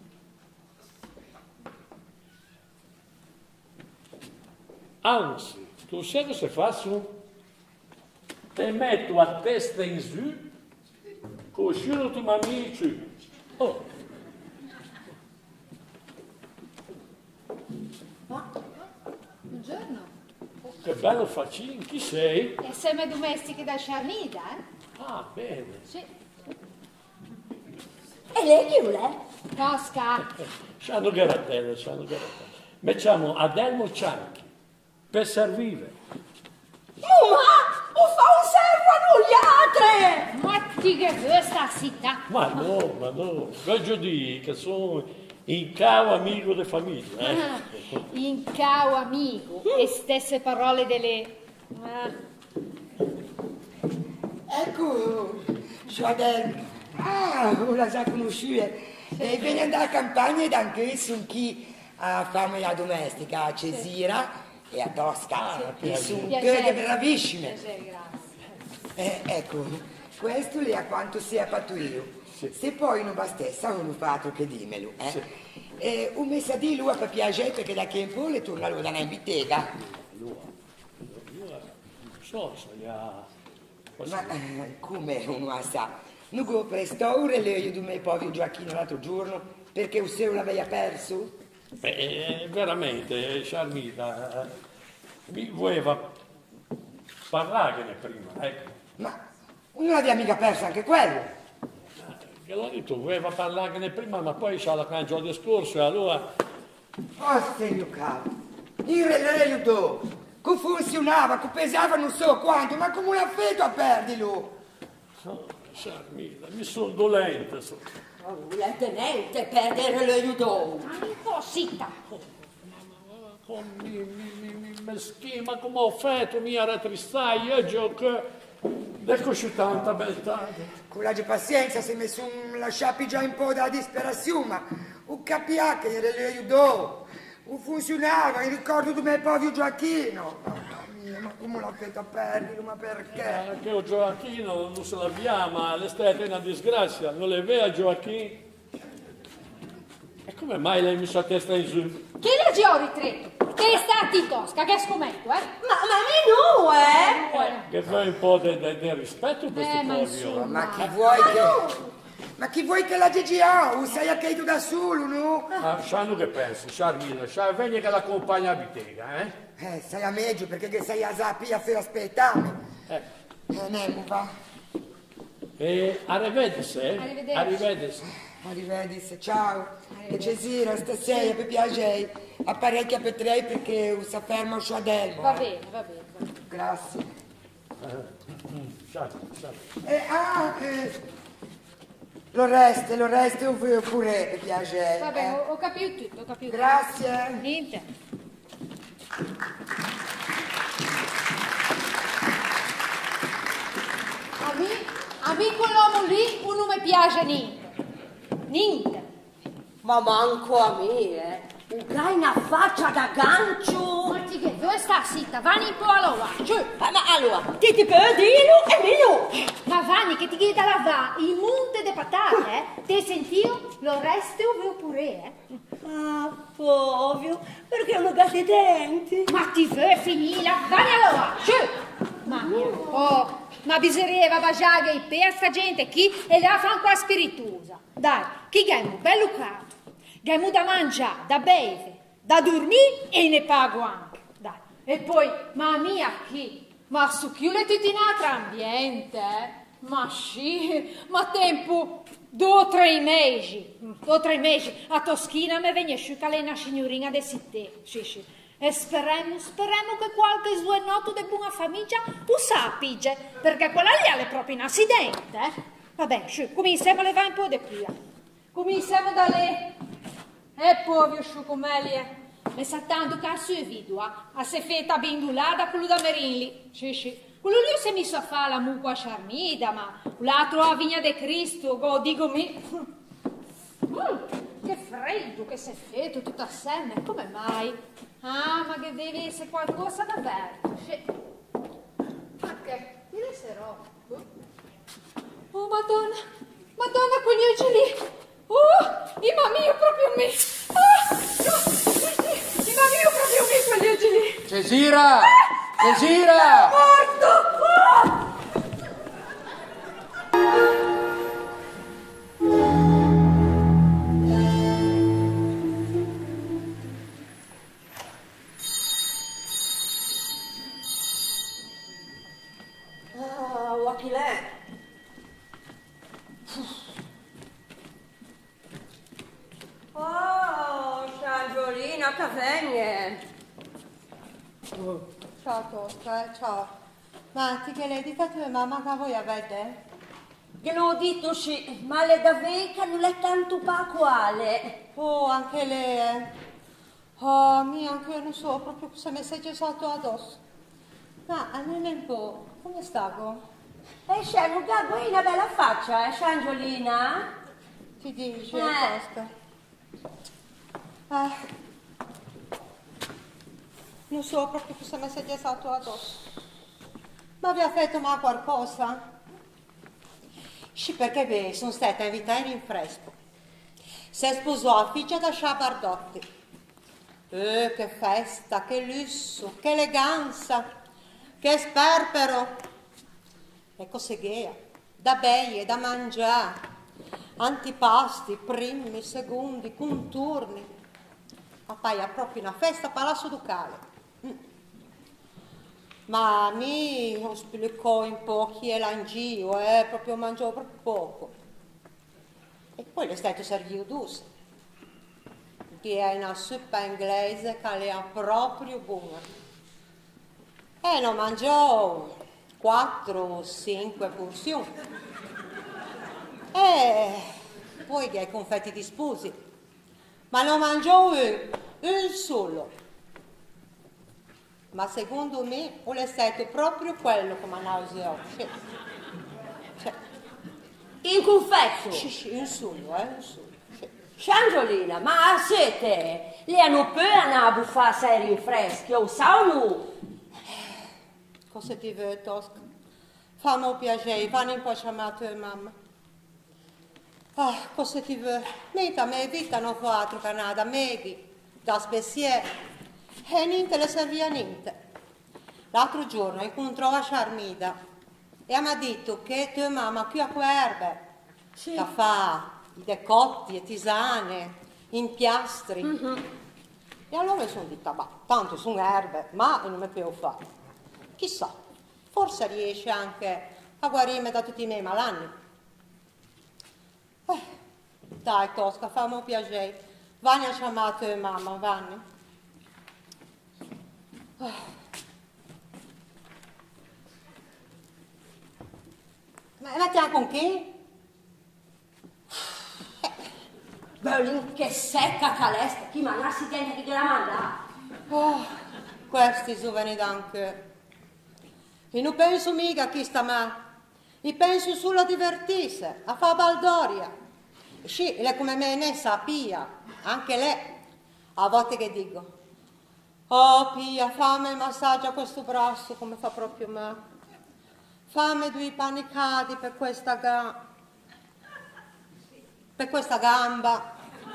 Speaker 9: Anzi, tu sai cosa faccio? Te metto a testa in su, così non ti mammi.
Speaker 5: Buongiorno.
Speaker 9: Che bello faccin, chi sei?
Speaker 5: E siamo domestiche da Sciarnida,
Speaker 9: Ah, bene.
Speaker 5: Sì.
Speaker 3: E lei chi è?
Speaker 5: Tosca.
Speaker 9: C'hanno garatelle. Mi chiamo Adelmo Cianchi, per servire.
Speaker 3: Ma fa un servo a noi altri!
Speaker 5: Ma ti che vuoi sta città?
Speaker 9: Ma no, veggio di che sono in cavo amico di famiglia.
Speaker 5: In cau amico, e stesse parole delle...
Speaker 4: Ecco, Joadel. Ah, on l'a già conosciuta. E viene andare a campagna ed anche su chi ha fame la domestica, a Cesira e a Tosca. E sono tutte bravissime.
Speaker 5: Grazie.
Speaker 4: Ecco, questo è a quanto sia fatto io. Se poi non bastesse, non ho fatto che dimmelo. Un mese di lui per piacere perché da che un po' le torna lui da una bittega.
Speaker 9: Non so se ha...
Speaker 4: Ma come uno sa? Non go prestò un relio di me povero Gioacchino l'altro giorno perché un seo l'aveva perso?
Speaker 9: Veramente, Sciarmida, mi voleva parlarne prima, ecco.
Speaker 4: Ma non l'aveva mica perso anche quello?
Speaker 9: Che l'ho detto, voleva parlarne prima, ma poi c'ha la cangia del discorso e allora...
Speaker 4: Oh, signor caro, il relio do, che funzionava, che pesava non so quanto, ma come un affetto a perdilo?
Speaker 9: Oh, Sciarmida, mi sono dolente.
Speaker 3: La tenente perdere le judo.
Speaker 5: Ma un po' zitta.
Speaker 9: Mi schima come ho fatto, mi rattristai, io gioco... Eccoci tanta beltà.
Speaker 4: Con la pazienza si è messo un lasciapi già un po' da disperazione, ma un capia che il relio do, non funzionava, il ricordo di me povero Gioacchino. Mamma mia, ma come l'ha fatto a perdere, ma perché?
Speaker 9: Anche o Gioacchino non se la via, ma l'estate è una disgrazia, non le vede Gioacchino? E come mai lei mi sa testa in su?
Speaker 5: Chi legge ho ritretto? Che è stati Tosca, che scommetto,
Speaker 3: Ma me no,
Speaker 9: Che fai un po' di rispetto per questo
Speaker 5: ma
Speaker 9: povero.
Speaker 5: insomma.
Speaker 4: Ma chi vuoi che... Ma chi vuoi che la GGO? Sei a Keito da solo, no?
Speaker 9: Ah, sanno che pensi, Sciarmina, vieni che l'accompagna a Bitega,
Speaker 4: Sei a meglio perché che sei a Zapi a fare aspettare. Nemo, va.
Speaker 9: E arrivederci,
Speaker 5: Arrivederci.
Speaker 9: Arrivederci.
Speaker 4: Arrivederci, ciao. E Cesira, stasera per piacere, apparecchia per tre perché si ferma su Adelmo.
Speaker 5: Va bene, va bene.
Speaker 4: Grazie.
Speaker 9: Ciao.
Speaker 4: Lo resto pure per piacere.
Speaker 5: Va bene, ho capito tutto, ho capito.
Speaker 4: Grazie.
Speaker 5: Niente. A me quell'uomo lì non mi piace niente. Niente.
Speaker 3: Ma manco a me, Hai una faccia da gancio.
Speaker 5: Ma ti che dove sta zitta? Vanni un po' allora. Cioè.
Speaker 3: Ma allora, ti può dirlo e meno.
Speaker 5: Ma Vanni che ti chiede la va, il monte de patate, te sentio? Lo resto pure,
Speaker 3: Ah, povero, perché hanno gatti denti.
Speaker 5: Ma ti vuoi finire? Vanni allora, cioè. Ma bisognerebbe baciare i per sta gente chi e la fa qua spiritosa. Dai, chi gamo bello caro, gamo da mangiare, da bere, da dormire e ne pago anche. Dai. E poi, ma mia chi? Ma su chiude tutti in altro ambiente, Ma sì, ma tempo 2 o 3 mesi. 2 o 3 mesi a Toschina mi viene sciuca lei una signorina di sitte. Sì. E speriamo che qualche sguarnato di buona famiglia lo sappia, perché quella lì è proprio un accidente, Vabbè, cominciamo a levare un po' di più. Cominciamo da lei. Povero sciucomelie. Mi sa tanto che su video, a se fetta bindulata quello da Merinli. Sì. Quello lì si è messo a fare la mucua sciarmida, ma l'altro a Vigna de Cristo, dico mi. Che freddo che si è fatto tutto assieme, come mai? Ah, ma che deve essere qualcosa da verde. Sì. Ma che? Mi resterò. Oh, Madonna, quegli occhi lì. Oh, i mamma proprio me. I mamma proprio me, quegli occhi lì.
Speaker 10: Cesira! Cesira!
Speaker 5: Morto!
Speaker 3: chi l'è? Oh, Sciagiolina, che avviene?
Speaker 1: Ciao Tosca, ciao. Ma ti che le dica a tua mamma che voi avete?
Speaker 3: Gliel'ho detto sì, ma le da veca non è tanto pa quale.
Speaker 1: Oh, anche lei. Oh, mia, anche io non so proprio cosa mi sei gesato addosso. Ma almeno un po', come stavo?
Speaker 3: C'è una bella faccia, Sciagiolina?
Speaker 1: Ti dici, Tosca? Non so proprio cosa mi sei gesato addosso. Ma vi ha fatto mai qualcosa? Sì, perché beh, sono stata invitata in fresco. Si sposò a figlia da Sciabardotti. Che festa, che lusso, che eleganza, che sperpero. E cose ghea, da beie, da mangiare, antipasti, primi, secondi, contorni. Papà ha proprio una festa a Palazzo Ducale. Ma mi ho spiccò un po' chi è là in giro, proprio mangiavo proprio poco. E poi le stato servito d'uso, che è una zuppa inglese che è proprio buona. E lo mangiò 4 o 5 porzioni. E poi che i confetti disposi. Ma lo mangiò un solo. Ma secondo me è stato proprio quello che mi ha nauseato. Cioè.
Speaker 3: In confetto?
Speaker 1: Sì, un solo, un solo. Sì.
Speaker 3: Sciagiolina, ma a siete? Le hanno per andare a buffare seri in freschi, o sanno?
Speaker 1: Cosa ti vuoi, Tosca? Fammi piacere, vanno un po' a chiamare tua mamma. Cosa ti vuoi? Mica me vita non fa altro che nada, meghi, da spessiere. E niente le serviva niente. L'altro giorno incontrò a Sciarmida e mi ha detto che tua mamma qui a Querbe che fa i decotti e tisane, impiastri. E allora mi sono detta, ma tanto sono erbe, ma non mi devo fare. Chissà, forse riesce anche a guarirmi da tutti i miei malanni. Dai Tosca, fammi piacere, vanni a chiamare tua mamma, vanni. Ma ti ha con chi?
Speaker 3: Berlin, che secca calesta, chi manassi dentro che gliela manda?
Speaker 1: Oh, questi sono venuti anche. E non penso mica a chi sta ma. E penso solo a divertirsi, a fare baldoria. Sì, lei come me ne sa, Pia, anche lei. A volte che dico, oh Pia, fammi il massaggio a questo braccio come fa proprio me. Fammi 2 panicati per questa gamba.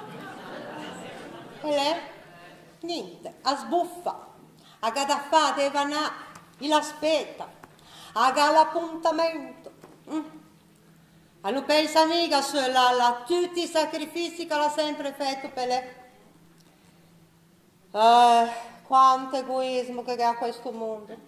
Speaker 1: E lei? Niente, a sbuffa, a gadaffà, deve na, l'aspetta, a l'appuntamento. E non pensa mica sulla tutti i sacrifici che l'ha sempre fatto per lei. Quanto egoismo che ha questo mondo.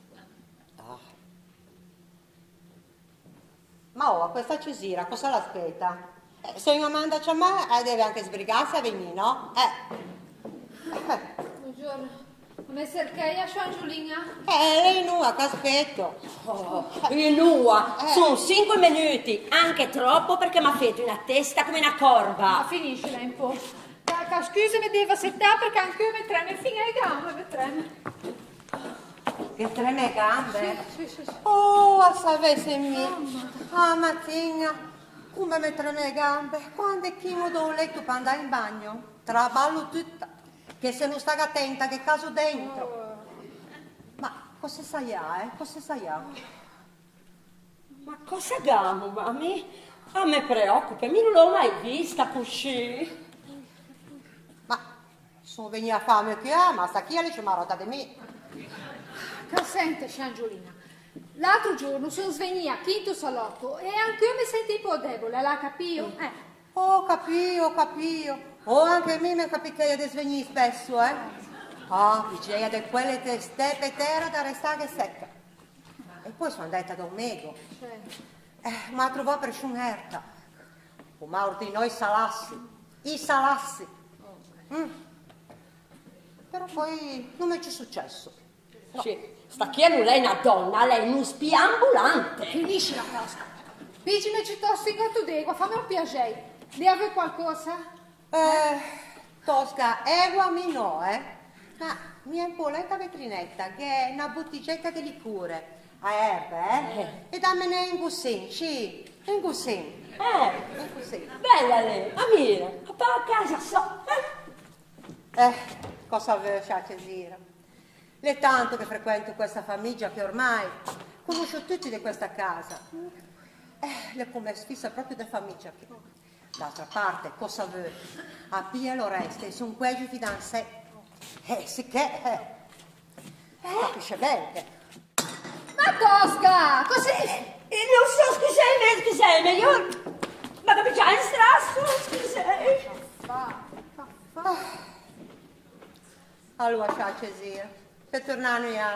Speaker 1: Ma a questa Cesira cosa l'aspetta? Se una manda a me, deve anche sbrigarsi a venire, no?
Speaker 5: Buongiorno. Come cercai a Sciagiolina?
Speaker 1: Lei nua, che aspetto.
Speaker 3: Io nua, sono 5 minuti, anche troppo perché mi ha fatto una testa come una corva.
Speaker 5: Ma finiscila un po'. Scusa, mi devo settare perché anche io mi treme fino alle gambe, mi treme.
Speaker 1: Che treme le gambe?
Speaker 5: Sì.
Speaker 1: Oh, a sapesse me. Mattina, come mi treme le gambe. Quando è che mi do un letto per andare in bagno? Traballo tutta. Che se non stai attenta, che caso dentro. Ma cosa sai, Cosa sai?
Speaker 3: Ma cosa gamo, mami? A me preoccupa, mi non l'ho mai vista così.
Speaker 1: Ma sono venuta a fame che ma sta chi è ci marotta di me.
Speaker 5: Che sente, Sciagiolina? L'altro giorno sono svenuta a quinto salotto e anche io mi sento un po' debole, l'ha capito?
Speaker 1: Oh, capio. Oh, anche me mi capì che io di svenire spesso, pigeia di quelle teste per terra da restare secca. e poi sono andata da un medico. Ma trovò per sciumerta. Ma ordinò i salassi. Però poi non mi è successo.
Speaker 3: No. Sì, sta chi non lei è una donna, lei è un spia ambulante.
Speaker 5: Finisci la cosa. Dicimi piuttosto in gatto d'egua, fammi un piacere. Bevi qualcosa?
Speaker 1: Tosca, eguami no, Ma mi è un po' letta vetrinetta, che è una bottigetta di liquore a erbe, E dammene in gussin, sì, in gussin.
Speaker 3: Bella lei, Amira, a casa so.
Speaker 1: Cosa avevo Cesira? È tanto che frequento questa famiglia che ormai conosco tutti di questa casa. Le come sfissa proprio da famiglia. D'altra parte, cosa avevo? A Pia Loreste, sono quei fidanzati. Sì che... capisce bene.
Speaker 5: Ma Tosca, cos'è?
Speaker 3: Non so, scusate, meglio. Ma come già in strasso, scusate.
Speaker 1: Allora, Cesira, per tornare a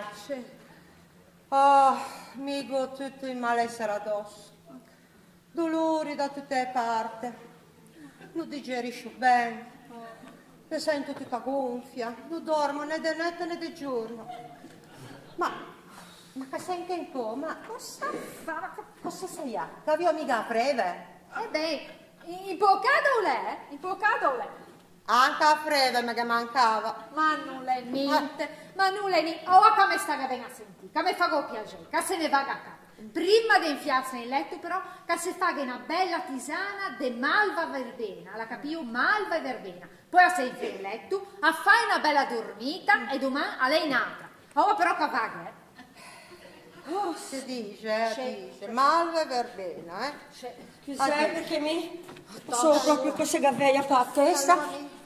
Speaker 1: migo tutto il malessere addosso. Dolori da tutte le parti. Non digerisco bene. Mi sento tutta gonfia. Non dormo né di notte né di giorno. Ma che senti un po'? Ma cosa fa? Cosa sei a? T'avio mica a breve?
Speaker 5: In pocado o l'è?
Speaker 1: Anche a freve mi mancava.
Speaker 5: Ma non è niente, ora che mi sta bene a sentire, che mi fa piacere, che se ne va a casa. Prima di infiarsi nel letto però, che si fa una bella tisana di malva verbena, la capivo? Malva e verbena. Poi se infia nel letto, a fare una bella dormita e domani a lei nata. Ora però che va,
Speaker 1: si dice, malva e verbena,
Speaker 3: Scusate perché mi sono proprio queste gavelle a fa testa.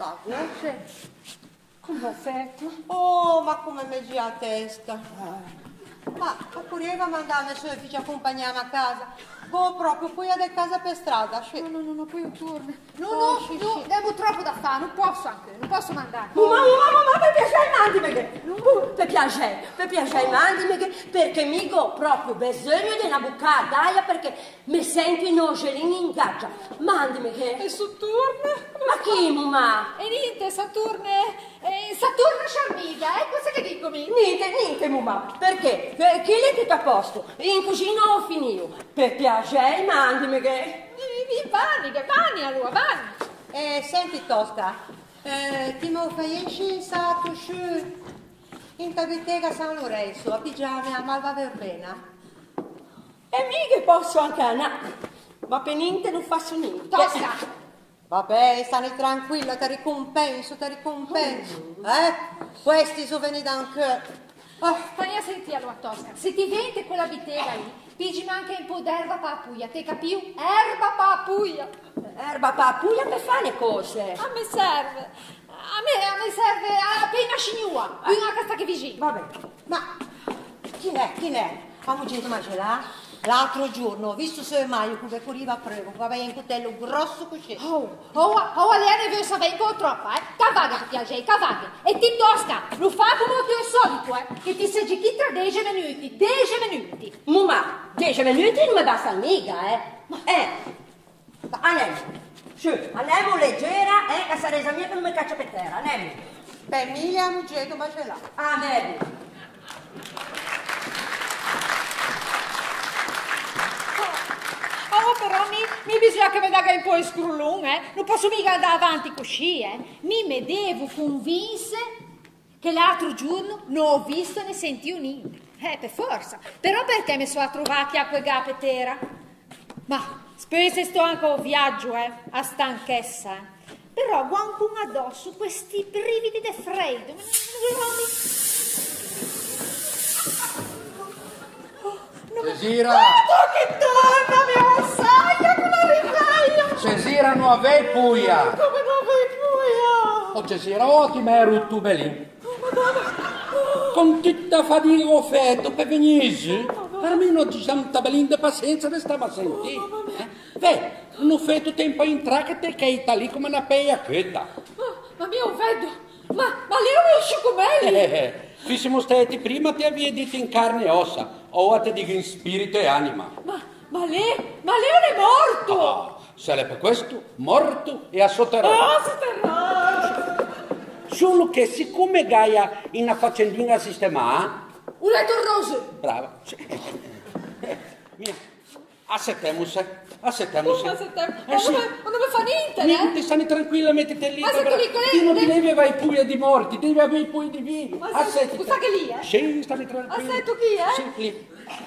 Speaker 3: Come ho fatto?
Speaker 1: Oh, ma come mi gira a testa. Ma oppure mandarmi su e ci accompagniamo a casa. Proprio qui a casa per strada.
Speaker 5: No, poi io torno. No, devo troppo da fare, non posso mandare.
Speaker 3: Ma per piacere mandimi per piacere mandimi perché mico proprio bisogno di una bucata d'aria perché mi sento in ogelini in gaggia. Mandimi che...
Speaker 5: E Saturno?
Speaker 3: Ma chi, mamma?
Speaker 5: E niente, Saturno Sciarmiga, cosa che dico mi?
Speaker 3: Niente, mamma, perché? Perché lei è tutto a posto, in cucina ho finito, per piacere mandimi che...
Speaker 5: Vanni allora, vanni.
Speaker 1: Senti Tosca, ti mi fai in stato in Tabitega San Lorenzo, a pigiame a Malva Verbena.
Speaker 3: E mica posso anche andare, ma per niente non faccio niente.
Speaker 5: Tosca!
Speaker 1: Vabbè, stai tranquilla, ti ricompenso. Questi sono venuti anche.
Speaker 5: Fai a sentire allora, Tosca. Se ti vende quella bitega lì, pigimi anche un po' d'erba papuia, te capiu? Erba papuia.
Speaker 3: Erba papuia per fare le cose.
Speaker 5: A me serve. A me serve appena scignua. Qui una casa che vicino.
Speaker 1: Vabbè, ma chi è? Fammi gente mangiare. L'altro giorno ho visto se mai che corriva a prego, che aveva un coltello grosso così.
Speaker 5: Lei ne vuoi sapere un po' troppo, Cavaga ti piace, cavaga. E ti Tosca, lo fa come ti è solito, che ti sei qui tra 10 minuti, 10 minuti.
Speaker 3: Mamma, 10 minuti non mi basta mica, Andiamo leggera, che sarei mia che non mi caccia per terra, andiamo.
Speaker 1: Per Emilia Mugetto ma ce l'ha.
Speaker 3: Andiamo.
Speaker 5: Però mi bisogna che mi dà un po' di scrullone, non posso mica andare avanti così, Mi devo convincere che l'altro giorno non ho visto né sentito niente. Per forza. Però perché mi sono trovati a quel gapetera? Ma spesso sto anche a viaggio, a stanchezza. Però guanco addosso questi brividi di freddo.
Speaker 10: Cesira!
Speaker 5: Che donna, mia massaia, con la ricaia!
Speaker 10: Cesira non avevi puia!
Speaker 5: Come non avevi puia?
Speaker 10: Oh Cesira, ti mi hai rotto belì! Con tutta fatica ho fatto per venire, almeno ci siamo tabellini di pazienza ne stiamo a sentire. Non ho fatto tempo a entrare che te lì come una peia quetta.
Speaker 5: Ma mio vedo, ma lei non esce con me?
Speaker 10: Siamo stati prima ti avevi detto in carne e ossa, ora ti dico in spirito e anima.
Speaker 2: Ma lei non è morto!
Speaker 10: Ah, se è per questo, morto e a sotterraneo.
Speaker 2: Sotterraneo!
Speaker 10: Solo che siccome Gaia in una faccendina a sistemare...
Speaker 2: Un letto rosso!
Speaker 10: Brava. Mia, assettiamoci.
Speaker 2: Ma
Speaker 10: Sì.
Speaker 2: non mi fa niente,
Speaker 10: Niente, stai tranquilla, mettete lì.
Speaker 2: Ma se tu lì,
Speaker 10: Ti non ti devi avere puglia di morti, devi avere puglia di vivi.
Speaker 2: Ma se tu sai che lì,
Speaker 10: Sì, stai tranquilla.
Speaker 2: Assetto chi,
Speaker 10: Sì, lì.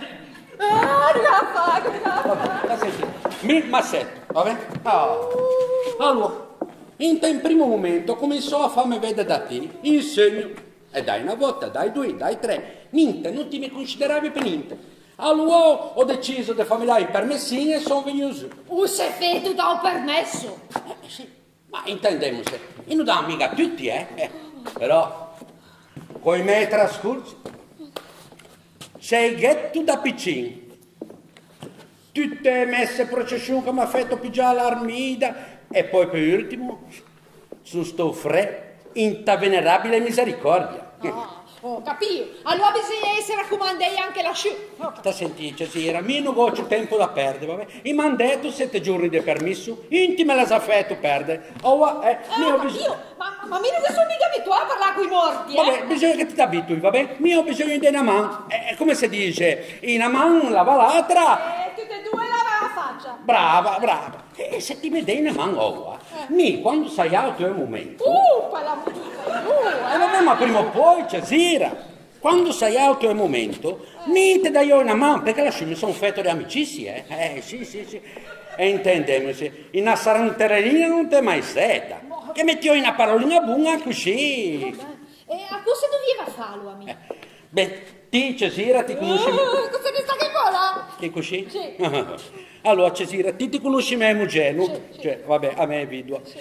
Speaker 10: Mi assetto, va bene? Allora, in primo momento cominciò a farmi vedere da te, insegno. E dai una volta, dai due, dai tre. Niente, non ti mi consideravi per niente. Allora ho deciso di farmi dare i permessini e sono venuto.
Speaker 2: Se fai tu da un permesso?
Speaker 10: Sì, ma intendiamoci, e non dà mica a tutti, Però, coi miei trascorsi, sei ghetto da piccino. Tutte messe processioni che mi ha fatto pigiare l'armida e poi per ultimo, su sto fre, inta venerabile misericordia.
Speaker 2: Capito? Allora bisogna essere raccomandati anche lassù.
Speaker 10: Sta sentite, Cesira, mi non ho tempo da perdere, vabbè. Mi hanno detto 7 giorni di permesso, intime la affetto perdere.
Speaker 2: Ma mi non sono mica abituata a parlare con i morti,
Speaker 10: Vabbè, bisogna che ti abitui, vabbè? Mi ho bisogno di una mano. Come si dice? Una mano lava l'altra.
Speaker 2: Tutte e due lava la faccia.
Speaker 10: Brava. E se ti vedi una mano, quando sei alto è un momento.
Speaker 2: Quella
Speaker 10: vabbè, ma prima o poi, Cesira, quando sei alto è un momento, mi ti dai una mano, perché lasci mi sono fatto di amicizie, sì. E intendiamoci, in una saranterellina non ti è mai stata. Che metti io una parolina buona così.
Speaker 2: E a cosa doveva farlo, amico?
Speaker 10: Beh, ti, Cesira, ti conosci...
Speaker 2: Cosa ne sta che cola?
Speaker 10: Che così?
Speaker 2: Sì.
Speaker 10: Allora, Cesira, ti conosci me Mugeno?
Speaker 2: Sì.
Speaker 10: Cioè, vabbè, a me è vidua.
Speaker 2: Sì.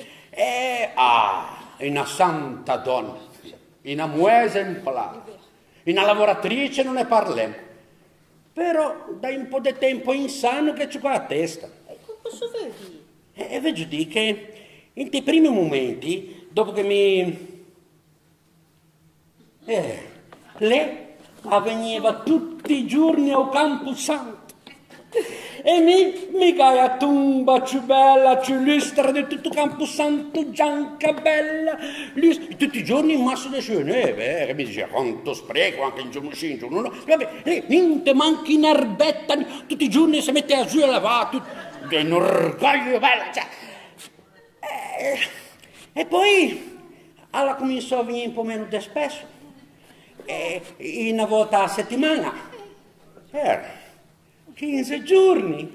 Speaker 10: Una santa donna, una muesa esemplare, una lavoratrice non ne parliamo. Però da un po' di tempo insano che c'è qua la testa.
Speaker 2: Cosa vedi?
Speaker 10: E vedo di che in quei primi momenti, dopo che lei veniva tutti i giorni al Campo Santo. E mi caia tumba più bella, più lustra di tutto Camposanto, bianca, bella, tutti i giorni in massa di scene, che mi diceva quanto spreco anche in giorno sì, in giorno no, vabbè, niente, manchi in erbetta, tutti i giorni si mette a giù a lavare, un orgoglio bella, cioè. E poi alla cominciò a venire un po' meno di spesso, una volta a settimana, 15 giorni,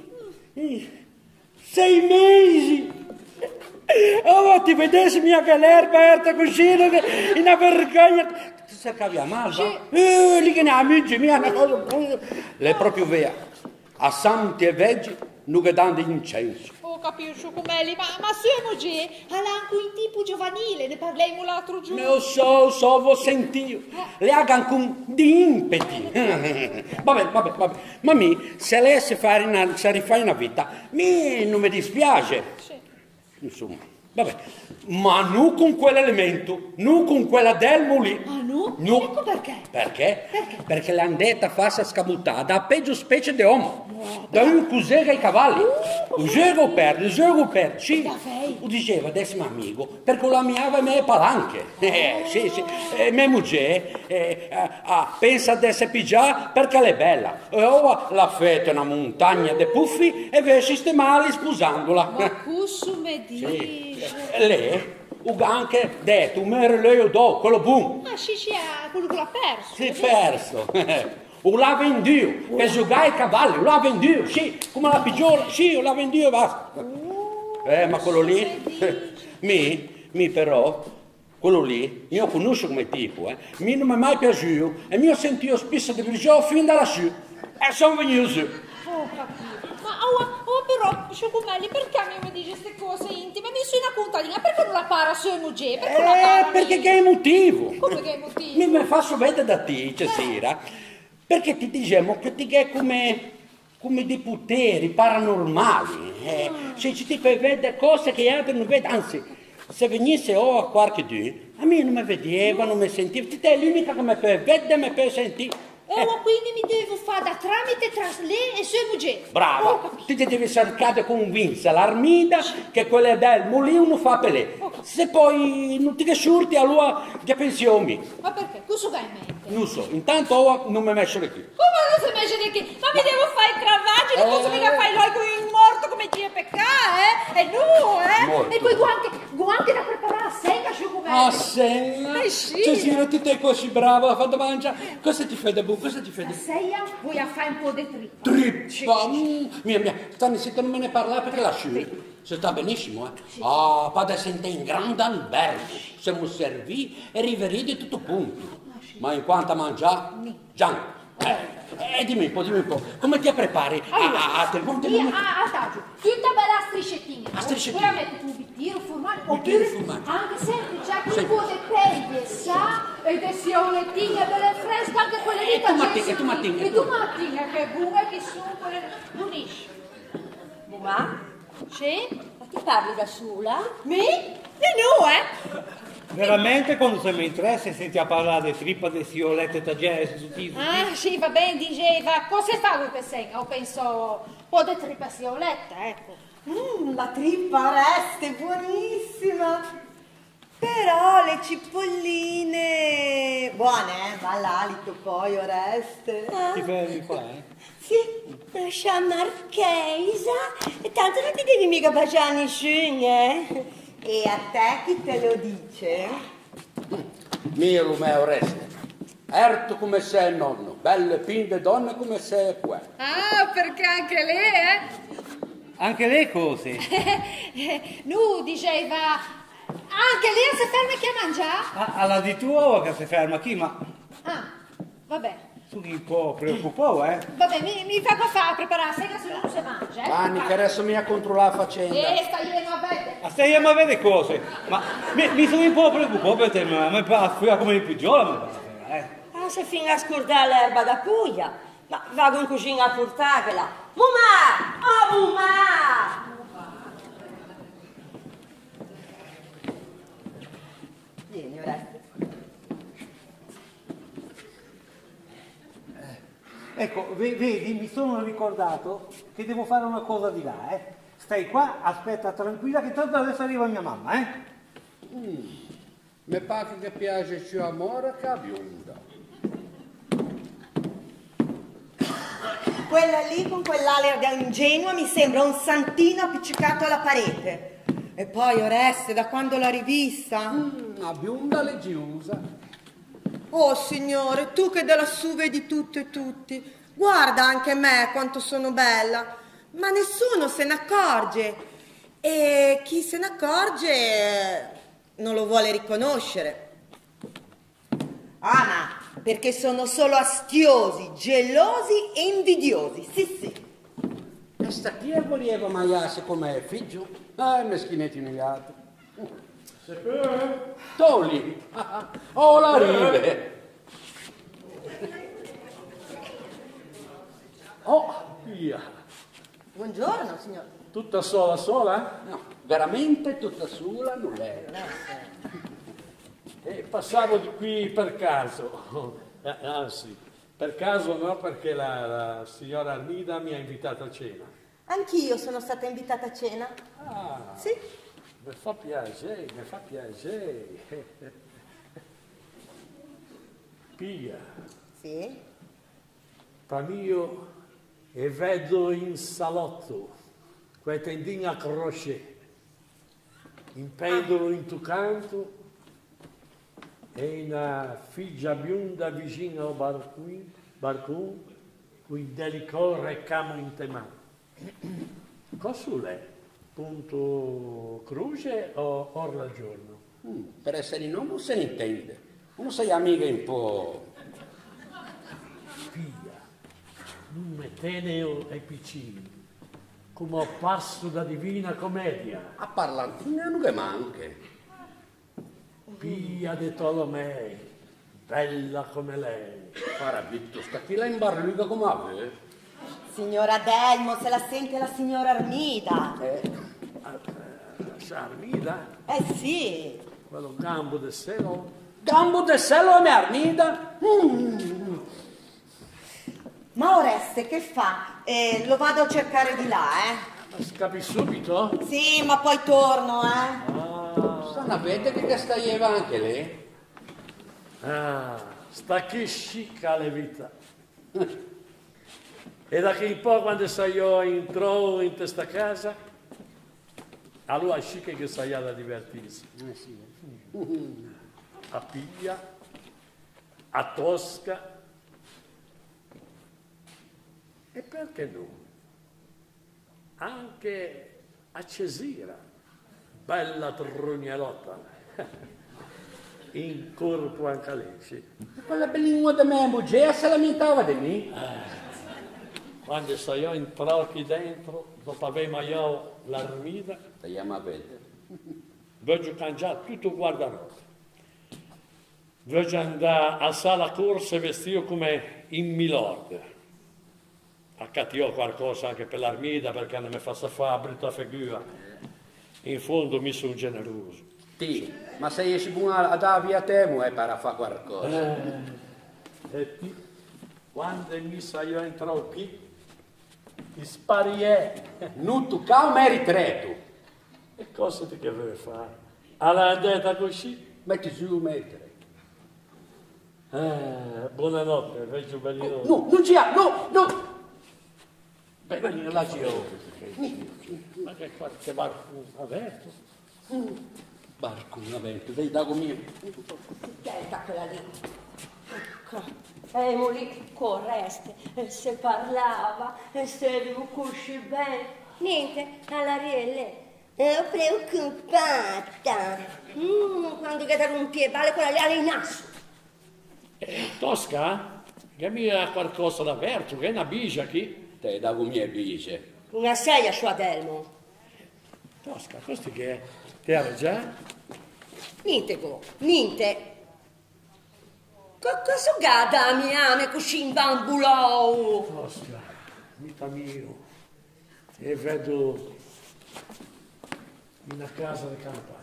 Speaker 10: 6 mesi. Oh, ti vedessi mia che l'erba era così, una vergogna. Ti cercavi a Malva? Lì che ne amici mia, una cosa. Lei è proprio vera. A santi e veggi, non dando incenso.
Speaker 2: Capisco com'è lì, ma sua moglie ha anche un tipo giovanile, ne parlemmo l'altro giorno.
Speaker 10: Lo so, vo sentio. Le ha anche un di impeti. Vabbè. Ma se lei si rifà una vita, non mi dispiace.
Speaker 2: Sì.
Speaker 10: Insomma, vabbè. Ma non con quell'elemento, non con quella delmo lì.
Speaker 2: Ah no?
Speaker 10: No.
Speaker 2: Ecco perché.
Speaker 10: Perché? Perché l'andetta farsi scamuttare da peggio specie di uomo. Da un cusega ai cavalli. Un gioco perde, sì. Lo diceva adesso mio amico, perché lo amiava me palanche. Sì. Mia moglie pensa di essere pigiata perché lei è bella. E ora la fetta una montagna di puffi e ve sistemare sposandola.
Speaker 2: Ma cosa mi dice?
Speaker 10: Sì. Lei ha anche detto, un merleio do, quello boom.
Speaker 2: Sì, quello che l'ha perso.
Speaker 10: Si è perso. O l'ha venduto, per giocare ai cavalli, l'ha venduto, sì, come la piggiola, sì, l'ha venduto e basta. Ma quello lì, mi però, quello lì, io conosco come tipo, mi non mi è mai piaciuto, e mi ho sentito spesso di briciò fin da lassù, e sono venuto su.
Speaker 2: Ma però, Scioccomelli, perché mi dice queste cose intime? Mi sono una contadina, perché non la para sua moglie?
Speaker 10: Perché che è motivo?
Speaker 2: Come che è motivo?
Speaker 10: Mi faccio vedere da te, Cesira. Perché ti diciamo che ti è come dei poteri paranormali. Se ci ti fai vedere cose che altri non vedono, anzi, se venisse a qualche dì, A me non mi vedeva, non mi sentiva. Ti è l'unica che mi può vedere e mi può sentire.
Speaker 5: Quindi mi devo fare da tramite tra lei e sua moglie.
Speaker 10: Brava, ti devi cercare di convincere l'Armida che quella del mulino fa per lei. Se poi non ti risulti, allora ti pensioni.
Speaker 5: Ma perché? Cosa vai in mente?
Speaker 10: Non so, intanto ora non mi metto qui.
Speaker 5: Come non si mette di che? Ma mi devo fare il cravaggio, non posso mica fare lui con il morto come Dio peccare, E no,
Speaker 10: Molto.
Speaker 5: E poi anche da preparare a senna, giù come.
Speaker 10: A senna?
Speaker 5: Sì.
Speaker 10: Cesira, ti sei così brava, la fatta mangiare. Cosa ti fai da buon? Cosa ti fai da
Speaker 5: La seia vuoi a fare un po' di trippa.
Speaker 10: Trippa? Mia, stanno zitta, non me ne parlare perché la sciù. Se sta benissimo, Ah, padre sente in grande albergo. Siamo serviti e riveriti di tutto punto. Ma in quanto a mangiare, già. Dimmi un po', come ti prepari a te?
Speaker 5: Io a taglio, tutta bella a striscettina.
Speaker 10: A striscettina.
Speaker 5: Poi metti un bicchiere formaggio,
Speaker 10: Bicchiere
Speaker 5: oppure
Speaker 10: formaggio.
Speaker 5: anche sempre c'è un po' di pelle, sa? E di siolettine belle fresche, anche quelle lì.
Speaker 10: E tu mattina.
Speaker 5: Che buone che sono quelle buonissime.
Speaker 3: Ma?
Speaker 5: Sì?
Speaker 3: Ma ti parli da sola?
Speaker 5: Me? No,
Speaker 6: Veramente quando se mi interessa senti a parlare di trippa, di siolette, tagere, su tutti.
Speaker 5: Ah, sì, va bene, diceva, cosa fa con questa senga? Ho penso, un po' di trippa sioletta, ecco.
Speaker 7: La trippa Oreste, buonissima. Però le cipolline... Buone, ma l'alito poi, Oreste.
Speaker 6: Ti fermi qua,
Speaker 3: Sì, lascia marchesa. E tanto non ti devi mica baciare nessuno,
Speaker 7: E a te chi te lo dice?
Speaker 10: Miro me Oreste. Erto come sei nonno, belle pinde donne come sei qua.
Speaker 5: Ah, perché anche lei,
Speaker 6: Anche le cose.
Speaker 5: No, diceva, anche lei si ferma chi a mangiare?
Speaker 6: Alla di tua che si ferma qui, ma
Speaker 5: Ah, vabbè.
Speaker 6: tu un po' preoccupato,
Speaker 5: Vabbè, mi fa qua fa a preparare la sega se non si mangia,
Speaker 10: Anni, che adesso mi a controllare la faccenda.
Speaker 5: stai a vedere.
Speaker 6: Ma stai a vedere cose, ma mi sono un po' preoccupato per te, ma mi fa come il pigiolo,
Speaker 3: Ah, se fino a scordare l'erba da puglia. Ma vado in cucina a portarvela. Mumà! Oh, mumà!
Speaker 7: Vieni, Oreste.
Speaker 6: Ecco, vedi, mi sono ricordato che devo fare una cosa di là, Stai qua, aspetta tranquilla che tanto adesso arriva mia mamma,
Speaker 10: Mi pare che piace più amore che a bionda.
Speaker 7: Quella lì con quell'aria da ingenua mi sembra un santino appiccicato alla parete. E poi Oreste, da quando l'ha rivista?
Speaker 10: A bionda leggiosa.
Speaker 7: Oh signore, tu che da lassù vedi tutto e tutti, guarda anche me quanto sono bella, ma nessuno se ne accorge e chi se ne accorge non lo vuole riconoscere. Ah, ma perché sono solo astiosi, gelosi e invidiosi, sì.
Speaker 10: E sta chi voleva maiarsi come figlio? Meschinetti umiliati. Tolli! Oh, la rive!
Speaker 9: Oh, via.
Speaker 7: Buongiorno, signore.
Speaker 9: Tutta sola?
Speaker 10: No, veramente tutta sola non era.
Speaker 9: Passavo di qui per caso. Anzi, per caso no, perché la signora Armida mi ha invitato a cena.
Speaker 7: Anch'io sono stata invitata a cena.
Speaker 9: Ah,
Speaker 7: Sì.
Speaker 9: mi fa piacere. Pia,
Speaker 7: Sì.
Speaker 9: panio e vedo in salotto, quei tendini a crochet, in pendolo in tu canto e una figlia bionda vicino al balcone, cui delicore camo in te mano. Cosa è? Punto croce o orla giorno?
Speaker 10: Per essere in uomo se ne intende. Uno sei amica un po'.
Speaker 9: Figlia, non me teneo ai piccini, come ho passo da divina commedia.
Speaker 10: A parlantina non che manca.
Speaker 9: Pia de Tolomei, bella come lei.
Speaker 10: Farabitto, sta chi la imbarluga come ave?
Speaker 7: Signora Delmo, se la sente la signora Armida.
Speaker 9: Armida?
Speaker 7: Sì.
Speaker 9: quello gambo del seno.
Speaker 10: Gambo del selo a me Armida?
Speaker 7: Ma Oreste che fa? Lo vado a cercare di là,
Speaker 9: Ma scappi subito?
Speaker 7: Sì, ma poi torno, eh.
Speaker 10: Sana vede che staieva anche lei?
Speaker 9: Sta che scicca le vita. E da che in po' quando sai io entro in questa casa, allora scicca che sai da divertirsi. A Piglia, a Tosca, e perché no? Anche a Cesira, bella trugnalotta, in corpo anche lei, sì.
Speaker 10: Quella bellina da me, bugia, se lamentava di me.
Speaker 9: Quando sono io entrato qui dentro, dopo aver mangiato l'armida,
Speaker 10: Stiamo a vedere.
Speaker 9: voglio cambiare tutto guardaroba. Voglio andare a sala corsa vestito come in milord. Accattivo qualcosa anche per l'armida perché non mi fa fare brutta figura. In fondo mi sono generoso.
Speaker 10: Sì, ma se esci buono a dare via temo è per fare qualcosa.
Speaker 9: E ti, quando mi sai io entrato qui, ti spariè.
Speaker 10: Non tu calma e ritretto.
Speaker 9: E cosa ti che deve fare? Alla detta così?
Speaker 10: Metti su mettere.
Speaker 9: Buonanotte, veggio bellino.
Speaker 10: No, non ci ha, no. Beh, là ci ho.
Speaker 9: Ma che qualche barco aperto?
Speaker 10: Barco aperto, vedi da come.
Speaker 3: Senta quella lì. Ecco. Lì correste, e se parlava, e se vi cusci bene. Niente, all'arielle. Ero preoccupata. Quando che da un piede, vale quella lì all'inasso.
Speaker 9: Tosca? Che mi ha qualcosa d'aperto, che è una bigia qui?
Speaker 10: Te da come bice.
Speaker 3: Una sedia su Adelmo.
Speaker 9: Tosca, questo che è? Te era già?
Speaker 3: Niente go, niente. Cosa gada mi ame così in bambulò?
Speaker 9: Tosca, vita mio, e vedo una casa di campagna.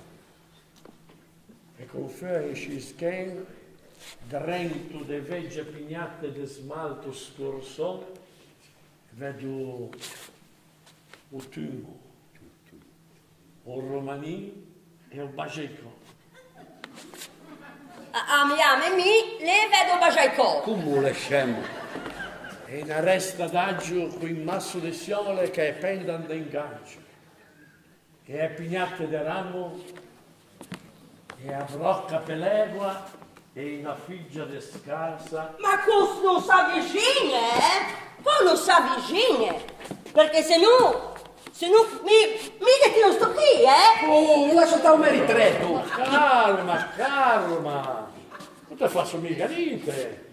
Speaker 9: E con fuori si schiena, drento de vegge pignate di smalto scorso, vedo un tumo, un romanino e un bageco.
Speaker 3: Le vedo bagiaicò.
Speaker 10: Come le scemo?
Speaker 9: E una resta d'agio con il masso di sciole che pendono da ingancio. E è pignate di ramo, e a brocca pelegua, e una figlia di scarsa.
Speaker 3: Ma questo non sa vicine, Poi non sa vicine. Perché se no mica ti non sto qui,
Speaker 10: Oh, lascia stare un ritretto.
Speaker 9: Calma. Non ti faccio mica niente.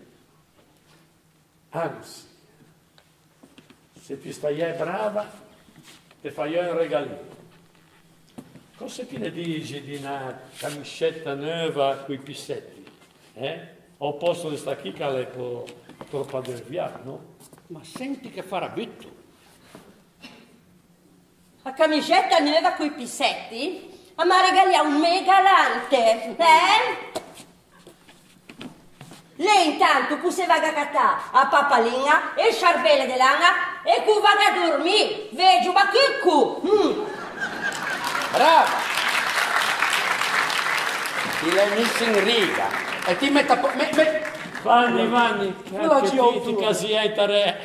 Speaker 9: Anzi, se ti stai brava, ti fai io un regalino. Cosa ti ne dici di una camicetta nuova con i pissetti? Ho posto di sta qui che lei può padre via, no?
Speaker 10: Ma senti che farà bitto.
Speaker 3: La camicetta nuova con i pissetti? Ma regalia un megalante, Lei intanto tu se vaga a catà a papalina e sciarbelle de lana e tu vaga a dormire, veggio ma che cu?
Speaker 10: Brava! Ti l'hai messo in riga e ti metta...
Speaker 9: Vanni,
Speaker 10: la ci ho
Speaker 9: ti casietta re.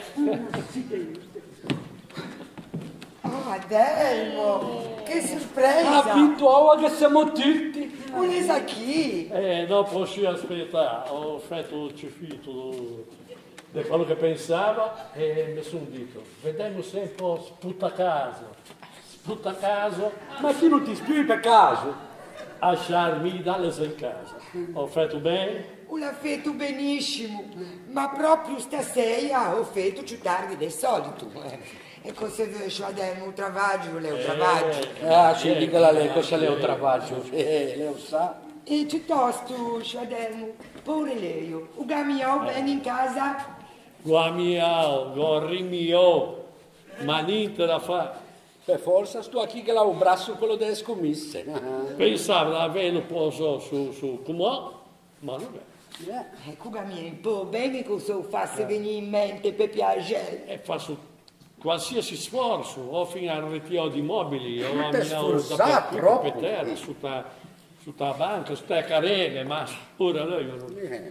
Speaker 4: Adelmo, che sorpresa!
Speaker 10: Abituava che siamo tutti.
Speaker 4: Un'esa chi?
Speaker 9: Dopo si aspetta, ho fatto il cifito di quello che pensavo e mi sono detto, vediamo se un po' sputta caso.
Speaker 10: Ma chi non ti spieghi per caso?
Speaker 9: A sciarmi dalle in casa. Ho fatto bene?
Speaker 4: L'ha fatto benissimo, ma proprio stasera ho fatto più tardi del solito. E cosa vuoi, Adelmo, un travaggio, lei un travaggio.
Speaker 10: Sì, dica lei cosa lei un travaggio. Lei lo sa.
Speaker 4: E piuttosto, Adelmo, pure lei, o gamiò bene in casa?
Speaker 9: Guamiao, gorrimio, ma niente da fare.
Speaker 10: Per forza sto qui che l'ho un braccio quello delle scommesse.
Speaker 9: Pensavo di avere un po' su come, ma non è.
Speaker 4: Come mi un po' bene cosa faccio venire in mente per piacere.
Speaker 9: E faccio qualsiasi sforzo, o fino a ritiro di mobili, o a
Speaker 10: sforzato
Speaker 9: per terra, su ta banca, su ta carene, ma pure lei non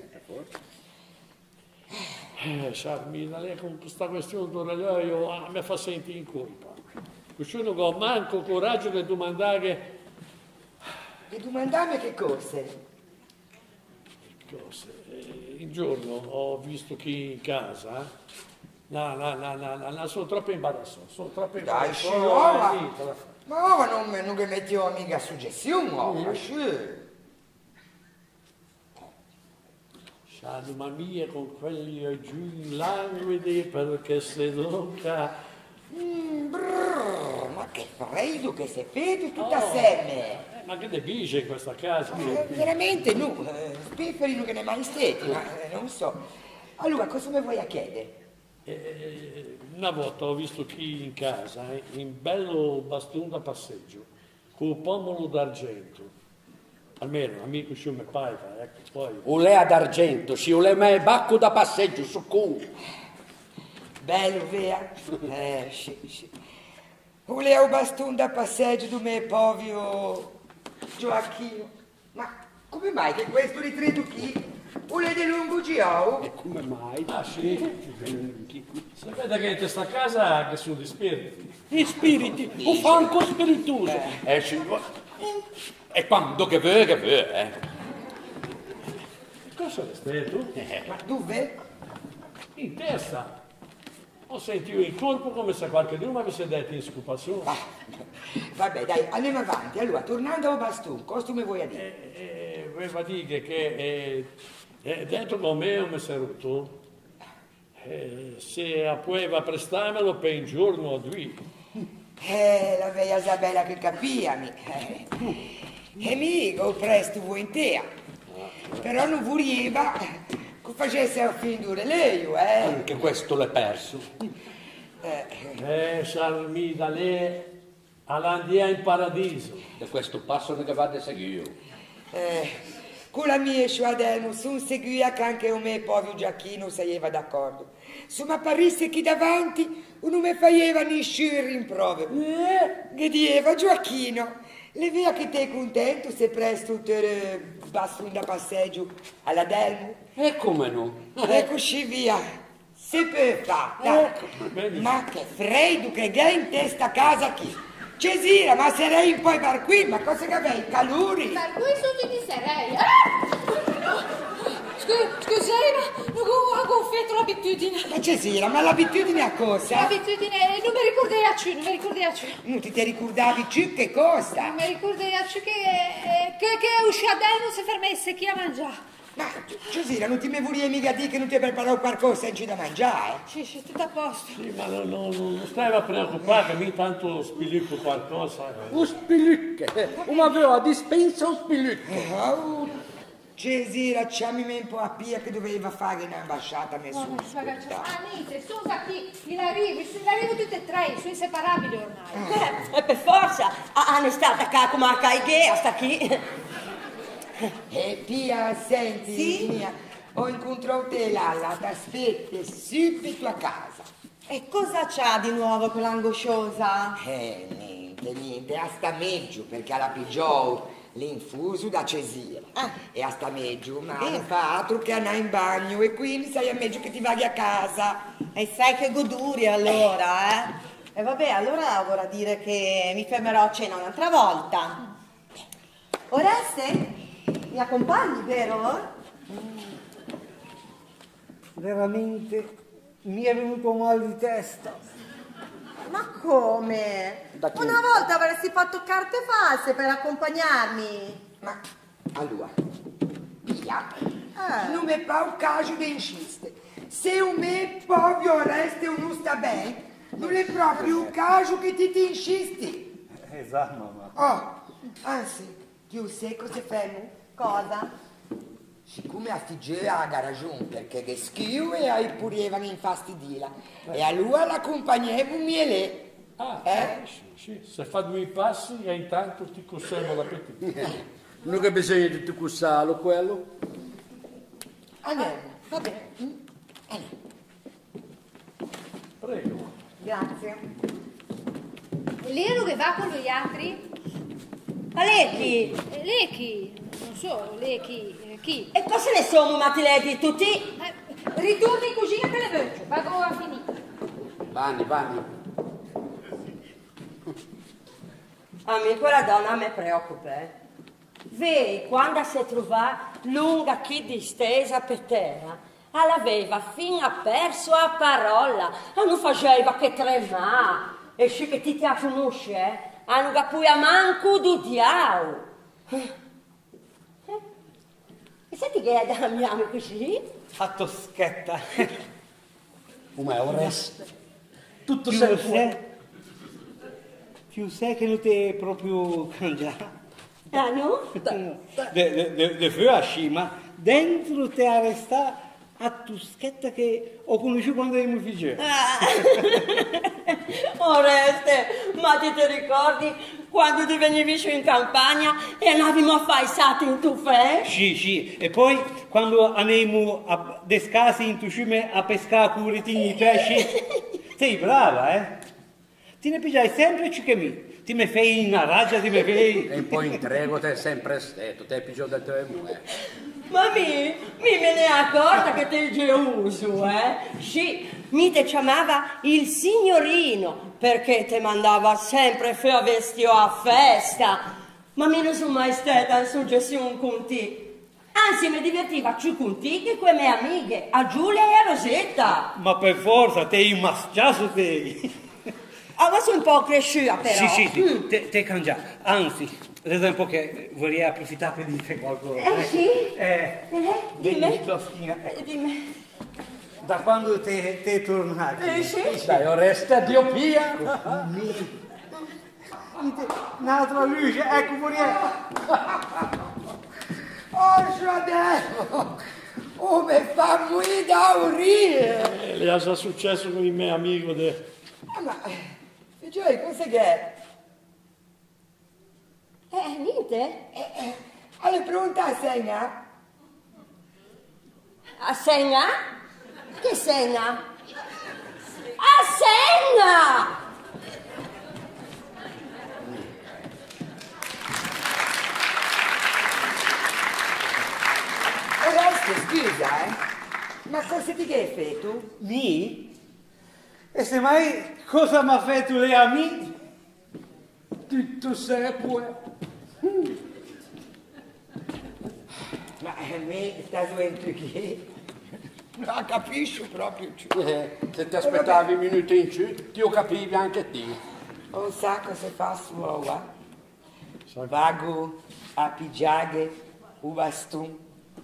Speaker 9: Sciarmina, lei con questa questione d'orologio mi fa sentire in colpa. Così non ho manco coraggio di domandare.
Speaker 4: E domandarmi che cose?
Speaker 9: Un giorno ho visto chi in casa. No, sono troppo imbarazzato. Sono troppo
Speaker 4: Dai,
Speaker 9: imbarazzato.
Speaker 4: ma ora non mi mettiamo mica suggestione,
Speaker 9: Anima mia con quelli giù languidi perché se tocca.
Speaker 4: Ma che freddo che si vede tutta assieme!
Speaker 9: Ma che dice in questa casa?
Speaker 4: Veramente no, spifferi non che ne mai stati, ma non so. Allora, cosa mi vuoi a chiedere?
Speaker 9: Una volta ho visto chi in casa, in bello bastone da passeggio, con un pomolo d'argento. Almeno, amico ci mi paga, ecco, poi.
Speaker 10: O lei ad argento, sì, o lei ma è bacco da passeggio, su con.
Speaker 4: Bello, via? Sì. O lei ha un bastone da passeggio di me, povero Gioacchino. Ma come mai che questo ritratto qui? O lei di lungo giro?
Speaker 10: E come mai?
Speaker 9: Ah, sì. Sapete che in questa casa che sono gli spiriti.
Speaker 10: Gli spiriti, o fanco spiritoso. Signore. E quando che vuoi,
Speaker 9: Cosa sei tu?
Speaker 4: Ma dove?
Speaker 9: In testa. Ho sentito in corpo come se qualcuno mi avesse detto in scopazione.
Speaker 4: Vabbè, dai, andiamo avanti. Allora, tornando al bastone, cosa mi vuoi a dire?
Speaker 9: Voleva dire che dentro con me un messerotto, se poteva prestarmelo per un giorno o due.
Speaker 4: La vecchia Isabella che capiami. E mica presto vuoi in te. Però non voleva che facesse a finire lei,
Speaker 10: Anche questo l'è perso.
Speaker 9: Sciarmida, lei all'andia in paradiso.
Speaker 10: E questo passo che va a seguire.
Speaker 4: Con la mia sciadelmo sono seguita che anche a me povero Giacchino saeva d'accordo. Se mi apparisse qui davanti, non mi faceva nessun rimprovero. Che diceva Giacchino, le via che te contento se presto te bastone da passeggio alla Delmo?
Speaker 10: E come no?
Speaker 4: Eccoci via. Si può fare. Ma che freddo che è in testa casa qui. Cesira, ma sarei poi per qui, ma cosa che avei? Caluri?
Speaker 5: Per cui su di sarei. Scusate, ma non ho gonfiato l'abitudine.
Speaker 4: Ma Cesira, ma l'abitudine a cosa?
Speaker 5: L'abitudine, non mi ricorderei più.
Speaker 4: Non ti ricordavi più che cosa?
Speaker 5: Non mi ricorderei più che usciadè non si fermesse chi a mangiare.
Speaker 4: Ma Cesira, non ti mi volevi mica dire che non ti preparò qualcosa in da mangiare?
Speaker 5: Sì, tutto a posto.
Speaker 9: Sì, ma non stai a preoccupare, mi tanto spillicco qualcosa.
Speaker 10: Un spillicco, come aveva a dispensa un spillicco.
Speaker 4: Cesira, ciammi un po' a Pia che doveva fare in ambasciata nessuno.
Speaker 5: Anite, scusa qui, in arrivo tutte e tre, sono inseparabili ormai.
Speaker 3: E per forza, hanno stata qua come a Caigea, sta qui.
Speaker 4: Pia, senti,
Speaker 7: sì?
Speaker 4: Mia, ho incontrato te Lalla, ti aspetto subito a casa.
Speaker 7: E cosa c'ha di nuovo quell'angosciosa?
Speaker 4: Niente, a sta meggio, perché alla pigiò l'infuso da Cesira. E a sta meggio, ma non fa altro che andare in bagno e quindi sai a meglio che ti vaghi a casa.
Speaker 7: E sai che goduria allora, E vabbè, allora vorrà dire che mi fermerò a cena un'altra volta. Oreste? Mi accompagni, vero?
Speaker 6: Veramente mi è venuto mal di testa.
Speaker 7: Ma come? Una volta avresti fatto carte false per accompagnarmi.
Speaker 4: Ma allora, Pia, non mi fa un caso di insistere. Se un me povero Oreste non sta bene, non è proprio un caso che ti insisti.
Speaker 6: Esatto, mamma.
Speaker 4: Anzi, tu sai cosa fanno?
Speaker 7: Cosa?
Speaker 4: Siccome a Figea ha ragione, perché che schio e ai purevano infastidila. E allora l'accompagnevo e lei.
Speaker 9: Sì, se fa 2 passi e intanto ti conservo l'appetito.
Speaker 10: Non che bisogno di tu cussarlo quello?
Speaker 4: Andiamo, va bene.
Speaker 9: Prego.
Speaker 7: Grazie.
Speaker 5: E lei che va con gli altri?
Speaker 3: Ma lei chi?
Speaker 5: Lei chi? Non so, lei chi? Chi?
Speaker 3: E cosa ne sono mattileti tutti?
Speaker 5: Ritorni in cucina che le vedo, vado a finire.
Speaker 10: Vanni.
Speaker 3: A me quella donna mi preoccupa. Vedi, quando si trova lunga chi distesa per terra, l'aveva fino a perso a parola, non faceva che tremare. E sì che ti conosce, non capiva manco du diavolo. E senti che è da mia amica così?
Speaker 6: A Toschetta.
Speaker 10: Come Oreste? Tutto
Speaker 6: Più
Speaker 10: sempre
Speaker 6: sé, più sé che non ti proprio cangiato.
Speaker 3: Ah no?
Speaker 6: De fuori, ma dentro te arresta a Toschetta che ho conosciuto quando ero figlio.
Speaker 3: Oreste, ma ti ricordi quando ti venivi su in campagna e andavamo a fare i sati in tufè?
Speaker 6: Sì, e poi quando andavamo a descasi in fiume a pescare curetini di pesci, sei brava, eh? Ti ne pigliai sempre ciò che ti mi fai una raggia, ti mi fai...
Speaker 10: E poi in trego te sempre stato, te pigiò del tuo amore.
Speaker 3: Ma mi me ne accorta che te il geuso, Sì, mi te chiamava il signorino, perché te mandava sempre a vestire a festa. Ma mi non sono mai stata in suggestione con te. Anzi, mi divertiva più con te che con le mie amiche, a Giulia e a Rosetta.
Speaker 6: Ma per forza, te hai maschiato te.
Speaker 3: Ma sono un po' cresciuta però.
Speaker 6: Sì, te cangia. Anzi, ad esempio che vorrei approfittare per dire qualcosa.
Speaker 3: Sì?
Speaker 6: Dimmi.
Speaker 3: Dimmi.
Speaker 6: Da quando te tornati?
Speaker 3: Sì?
Speaker 10: Dai, Oreste, Dio pia!
Speaker 6: Un'altra luce, ecco fuori.
Speaker 4: Oh, fratello! Oh, mi fa morire da urire!
Speaker 9: Le è già successo con i miei amici.
Speaker 4: Ma, figlioli, cos'è che è?
Speaker 3: Niente.
Speaker 4: Alle pronta a segna?
Speaker 3: A segna? Che segna? A segna!
Speaker 4: Oreste, scusa, ma cosa ti che hai fatto?
Speaker 6: Mi? E se mai cosa mi ha fatto lei a me?
Speaker 10: Tutto sempre.
Speaker 4: Ma a me sta dentro che? Non capisco proprio.
Speaker 10: Se ti aspettavi un minuto in giù, ti lo capivi anche te.
Speaker 4: Non sa cosa fa sua. Vago a pigiare o bastone.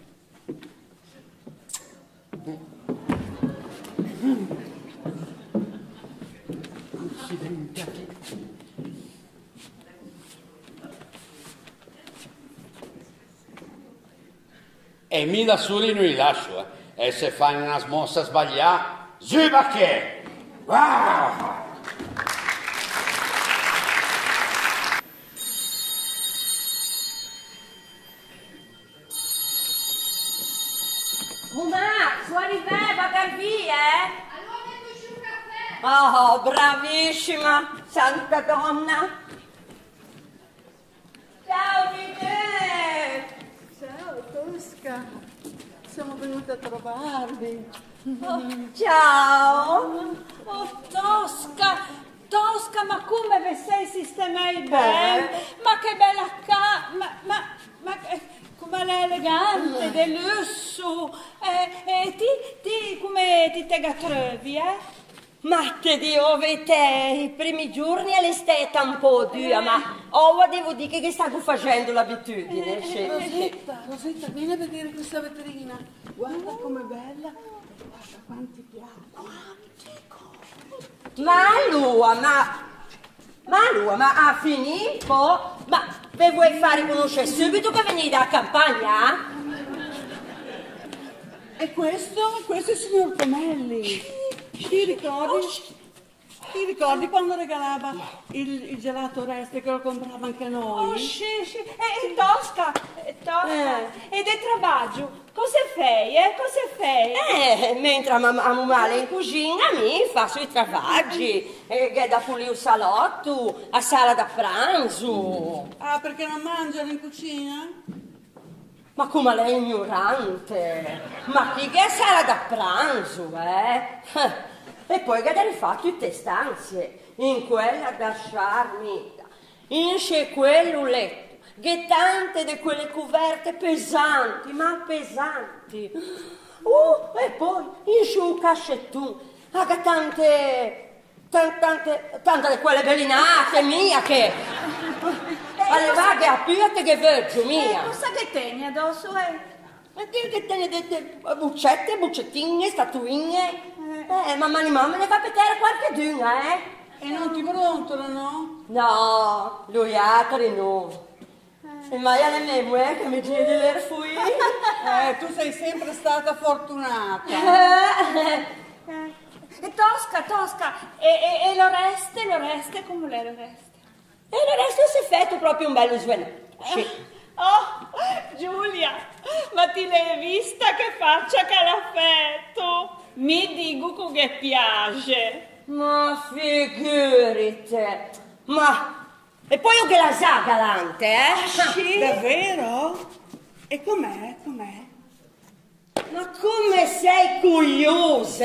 Speaker 10: E mi da soli non li lascio, E se fai una smossa sbagliata, giuba che! Wow!
Speaker 3: Su arrivava Garbi, Allora metto giù un caffè. Oh, bravissima, santa donna. Ciao, Miguel.
Speaker 11: Ciao, Tosca. Siamo venute a trovarvi.
Speaker 3: Ciao.
Speaker 2: Oh, Tosca, ma come vi sei sistemati bene? Ma che bella ma come è elegante, del lusso. E ti come ti te trovi,
Speaker 3: Ma te Dio, te, i primi giorni è l'estate un po' dura, ma ora devo dire che stavo facendo l'abitudine.
Speaker 11: Rosetta, vieni a vedere questa vetrina. Guarda com'è bella. Guarda quanti piatti.
Speaker 3: Ma ha finito? Ma ve vuoi fare conoscere subito che venite a campagna?
Speaker 11: E questo è il signor Pomelli. Ti ricordi? Ti ricordi quando regalava il gelato Oreste che lo comprava anche a noi?
Speaker 3: Oh, sì. E Tosca. E del trabaggio. Cosa fai, Cosa fai? Mentre mamma male in cucina mi fa sui travaggi. Che da pulire il salotto, a sala da pranzo.
Speaker 11: Ah, perché non mangiano in cucina?
Speaker 3: Ma come lei è ignorante? Ma chi che è sala da pranzo, E poi che devi fare tutte le stanze, in quella da sciarmita, in c'è quello letto, che tante di quelle cuverte pesanti, ma pesanti. E poi in c'è un cascettone, che tante di quelle bellinate mia che... alle vaghe aperte che veggio mia.
Speaker 2: Cosa che tieni addosso,
Speaker 3: Che tieni buccettine, statuine. Mamma me ne fa vedere qualcheduna,
Speaker 11: E non ti brontolano?
Speaker 3: No, lui altri no. E mai alle mie che mi giri le fui.
Speaker 11: Tu sei sempre stata fortunata.
Speaker 2: E Tosca, e l'oreste, come l'è l'oreste?
Speaker 3: E il resto si è fatto proprio un bello svenato. Sì.
Speaker 2: Oh, Giulia, ma ti l'hai vista che faccia che l'ha fatto? Mi dico che piace.
Speaker 3: Ma figurite. Ma... E poi io che la sa galante,
Speaker 11: Sì? Davvero? E com'è?
Speaker 3: Ma come sei curiosa?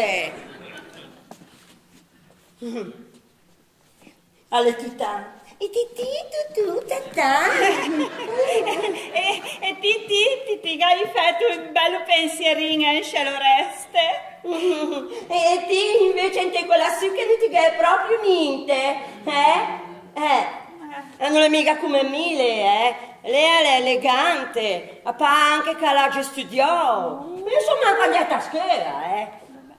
Speaker 3: Alle tutta... E
Speaker 2: ti hai fatto un bello pensierino in l'oreste?
Speaker 3: E ti invece in te quella su che non ti è proprio niente, non è mica come me, lei è elegante, ma anche che l'ha già studiato. Io sono manco andata a scuola,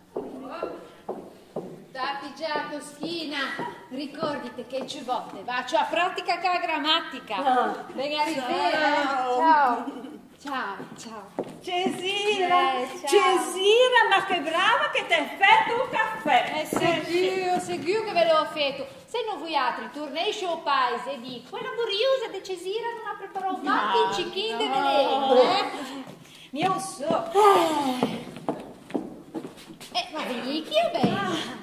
Speaker 5: Dati già, Toschina, ricordate che ci volte, faccio a pratica che la grammatica. Venga a rivedere. Ciao.
Speaker 2: Cesira, ma che brava che ti hai fatto un caffè.
Speaker 5: Sicuro che ve l'ho fatto. Se non voi altri tornesci al paese e dico, quella curiosa di Cesira non ha preparato mai il cicchino di veleno,
Speaker 2: Io so.
Speaker 5: Ma vedi chi è bene?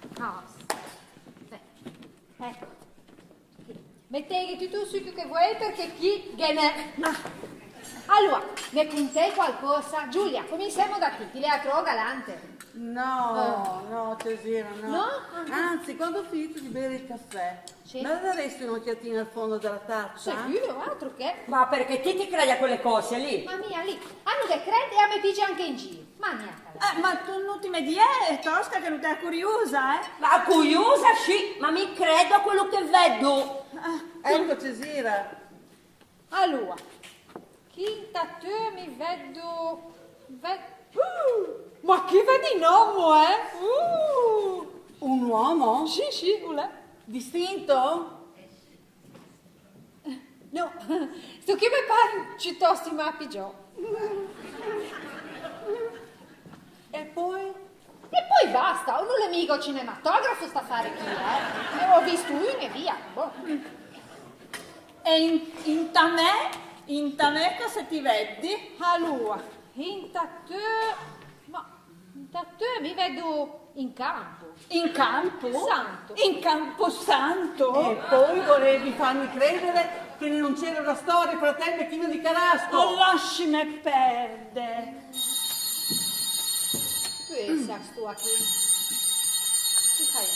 Speaker 5: Ecco. Mettete tutto il succo che vuoi perché chi viene. Allora, ne contai qualcosa? Giulia, cominciamo da qui, ti le trovo galante.
Speaker 11: No, Cesira, no.
Speaker 5: No?
Speaker 11: Anzi, quando ho finito di bere il caffè, me la daresti un'occhiatina al fondo della tazza?
Speaker 5: Sicuro, altro che.
Speaker 3: Ma perché ti credi a quelle cose lì?
Speaker 5: Ma mia, lì, hanno che crede e a me pigia anche in giro. Ma niente.
Speaker 2: Ma tu non ti vedi, Tosca, che non ti è curiosa,
Speaker 3: Ma curiosa sì, ma mi credo a quello che vedo.
Speaker 11: Ecco, Cesira.
Speaker 5: Allora, chi da te mi vedo...
Speaker 2: ma chi vedi un uomo,
Speaker 11: Un uomo?
Speaker 2: Sì, ulè.
Speaker 11: Distinto?
Speaker 5: No, sto che mi pare piuttosto ma pigiò.
Speaker 11: E poi?
Speaker 5: E poi basta, non è mica cinematografo sta a fare chi, E ho visto uno e via. Boh.
Speaker 2: E in te cosa ti vedi?
Speaker 5: Allora, in te mi vedo in campo.
Speaker 2: In campo?
Speaker 5: Santo.
Speaker 2: In campo santo?
Speaker 11: E poi volevi farmi credere che non c'era una storia fra te e Becchino di Carasco.
Speaker 2: Oh, lasciami perdere.
Speaker 5: Pensa sto qui. Che fai?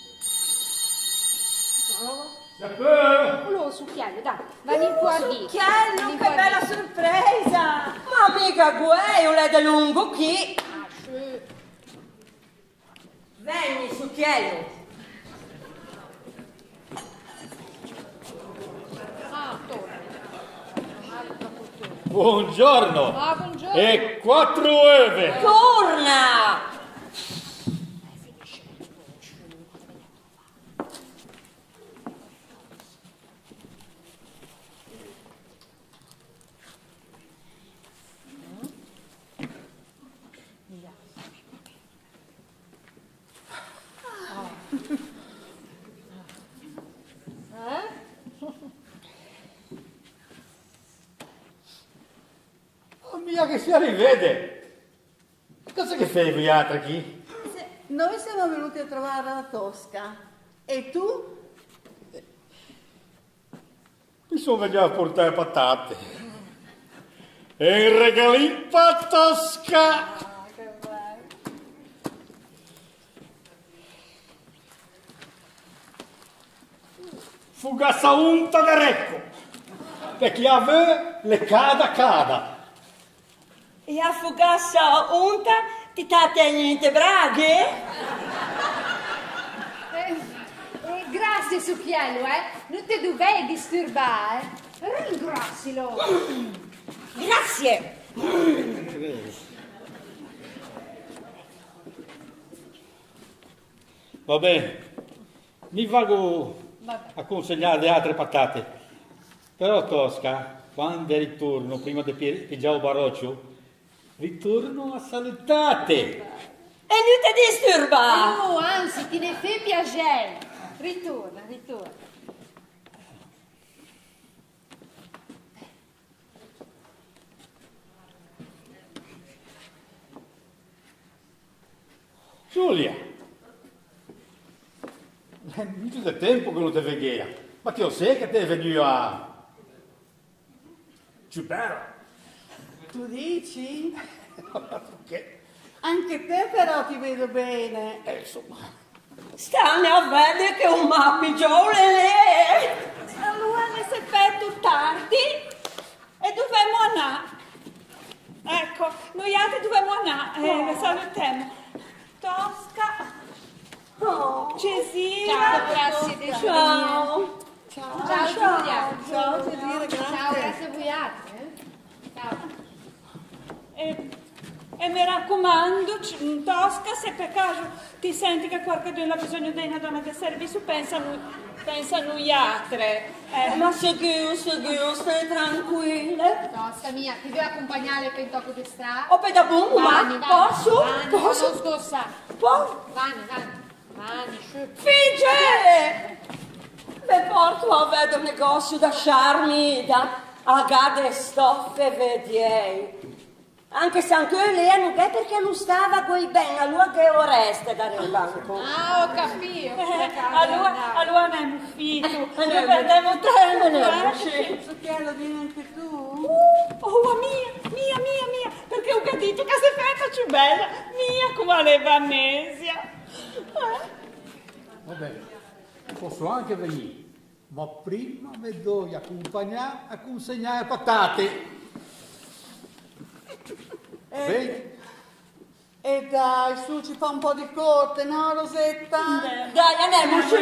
Speaker 5: Lo succhiaio, dai, vai in guardi.
Speaker 2: Succhiello, che bella sorpresa!
Speaker 3: Ma mica guai, lei da lungo chi? Venni, succhiello.
Speaker 8: Buongiorno.
Speaker 5: Buongiorno.
Speaker 8: E 4 uove.
Speaker 3: Torna!
Speaker 8: Pia che si rivede. Cosa che fai voi altri qui?
Speaker 11: Noi siamo venuti a trovare la Tosca. E tu?
Speaker 8: Mi sono venuto a portare patate. E il regalino pa Tosca. Fugassa unta de recco. Perché a voi le cada.
Speaker 3: E a fugassa unta ti tate niente braghe?
Speaker 5: Grazie, succhiello, non ti dovevi disturbare. Ringrazialo.
Speaker 3: Grazie.
Speaker 8: Va bene, mi vago a consegnare le altre patate. Però Tosca, quando ritorno, prima di pigiare il baroccio, ritorno a salutate.
Speaker 3: E non ti disturba.
Speaker 5: No, anzi, ti ne fai piacere. Ritorna.
Speaker 8: Giulia, è molto del tempo che non ti vedevo. Ma che io sai che ti è venuto a... Giubero.
Speaker 11: Tu dici?
Speaker 8: Che?
Speaker 11: Anche te però ti vedo bene.
Speaker 8: Insomma.
Speaker 3: Stanno a vedere che un mappigione lì. Allora ne si fa più tardi e dobbiamo andare. Ecco, noi altri dobbiamo andare. Le salutiamo. Tosca. Oh, Cesira.
Speaker 5: Grazie.
Speaker 3: Ciao.
Speaker 5: Ciao, Giulia.
Speaker 11: Ciao, Cesira, grazie.
Speaker 5: Ciao, grazie a voi altri. Ciao.
Speaker 3: E mi raccomando, Tosca, se per caso ti senti che qualcuno ha bisogno di una donna di servizio, pensa a noi altri. Ma sicuro, stai tranquilla.
Speaker 5: Tosca mia, ti devo accompagnare per il tocco di strada?
Speaker 3: O per da buon, ma posso?
Speaker 5: Posso? Non scossare. Vanni,
Speaker 3: Figge! Mi porto a vedere un negozio da Charmida, a gade stoffe vediei. Anche se anche lei non è perché non stava coi bene, allora che oreste da nel banco.
Speaker 5: Ah, ho capito.
Speaker 3: Allora ne è uscito. Io perdevo tempo.
Speaker 11: Succhiello, vieni anche tu?
Speaker 3: Oh, mia, perché ho capito che si fa più bella. Mia, come le Vannesia.
Speaker 8: Va bene, posso anche venire, ma prima mi devo accompagnare a consegnare patate.
Speaker 11: E dai, su, ci fa un po' di corte, no, Rosetta?
Speaker 3: Dai, andiamo, su.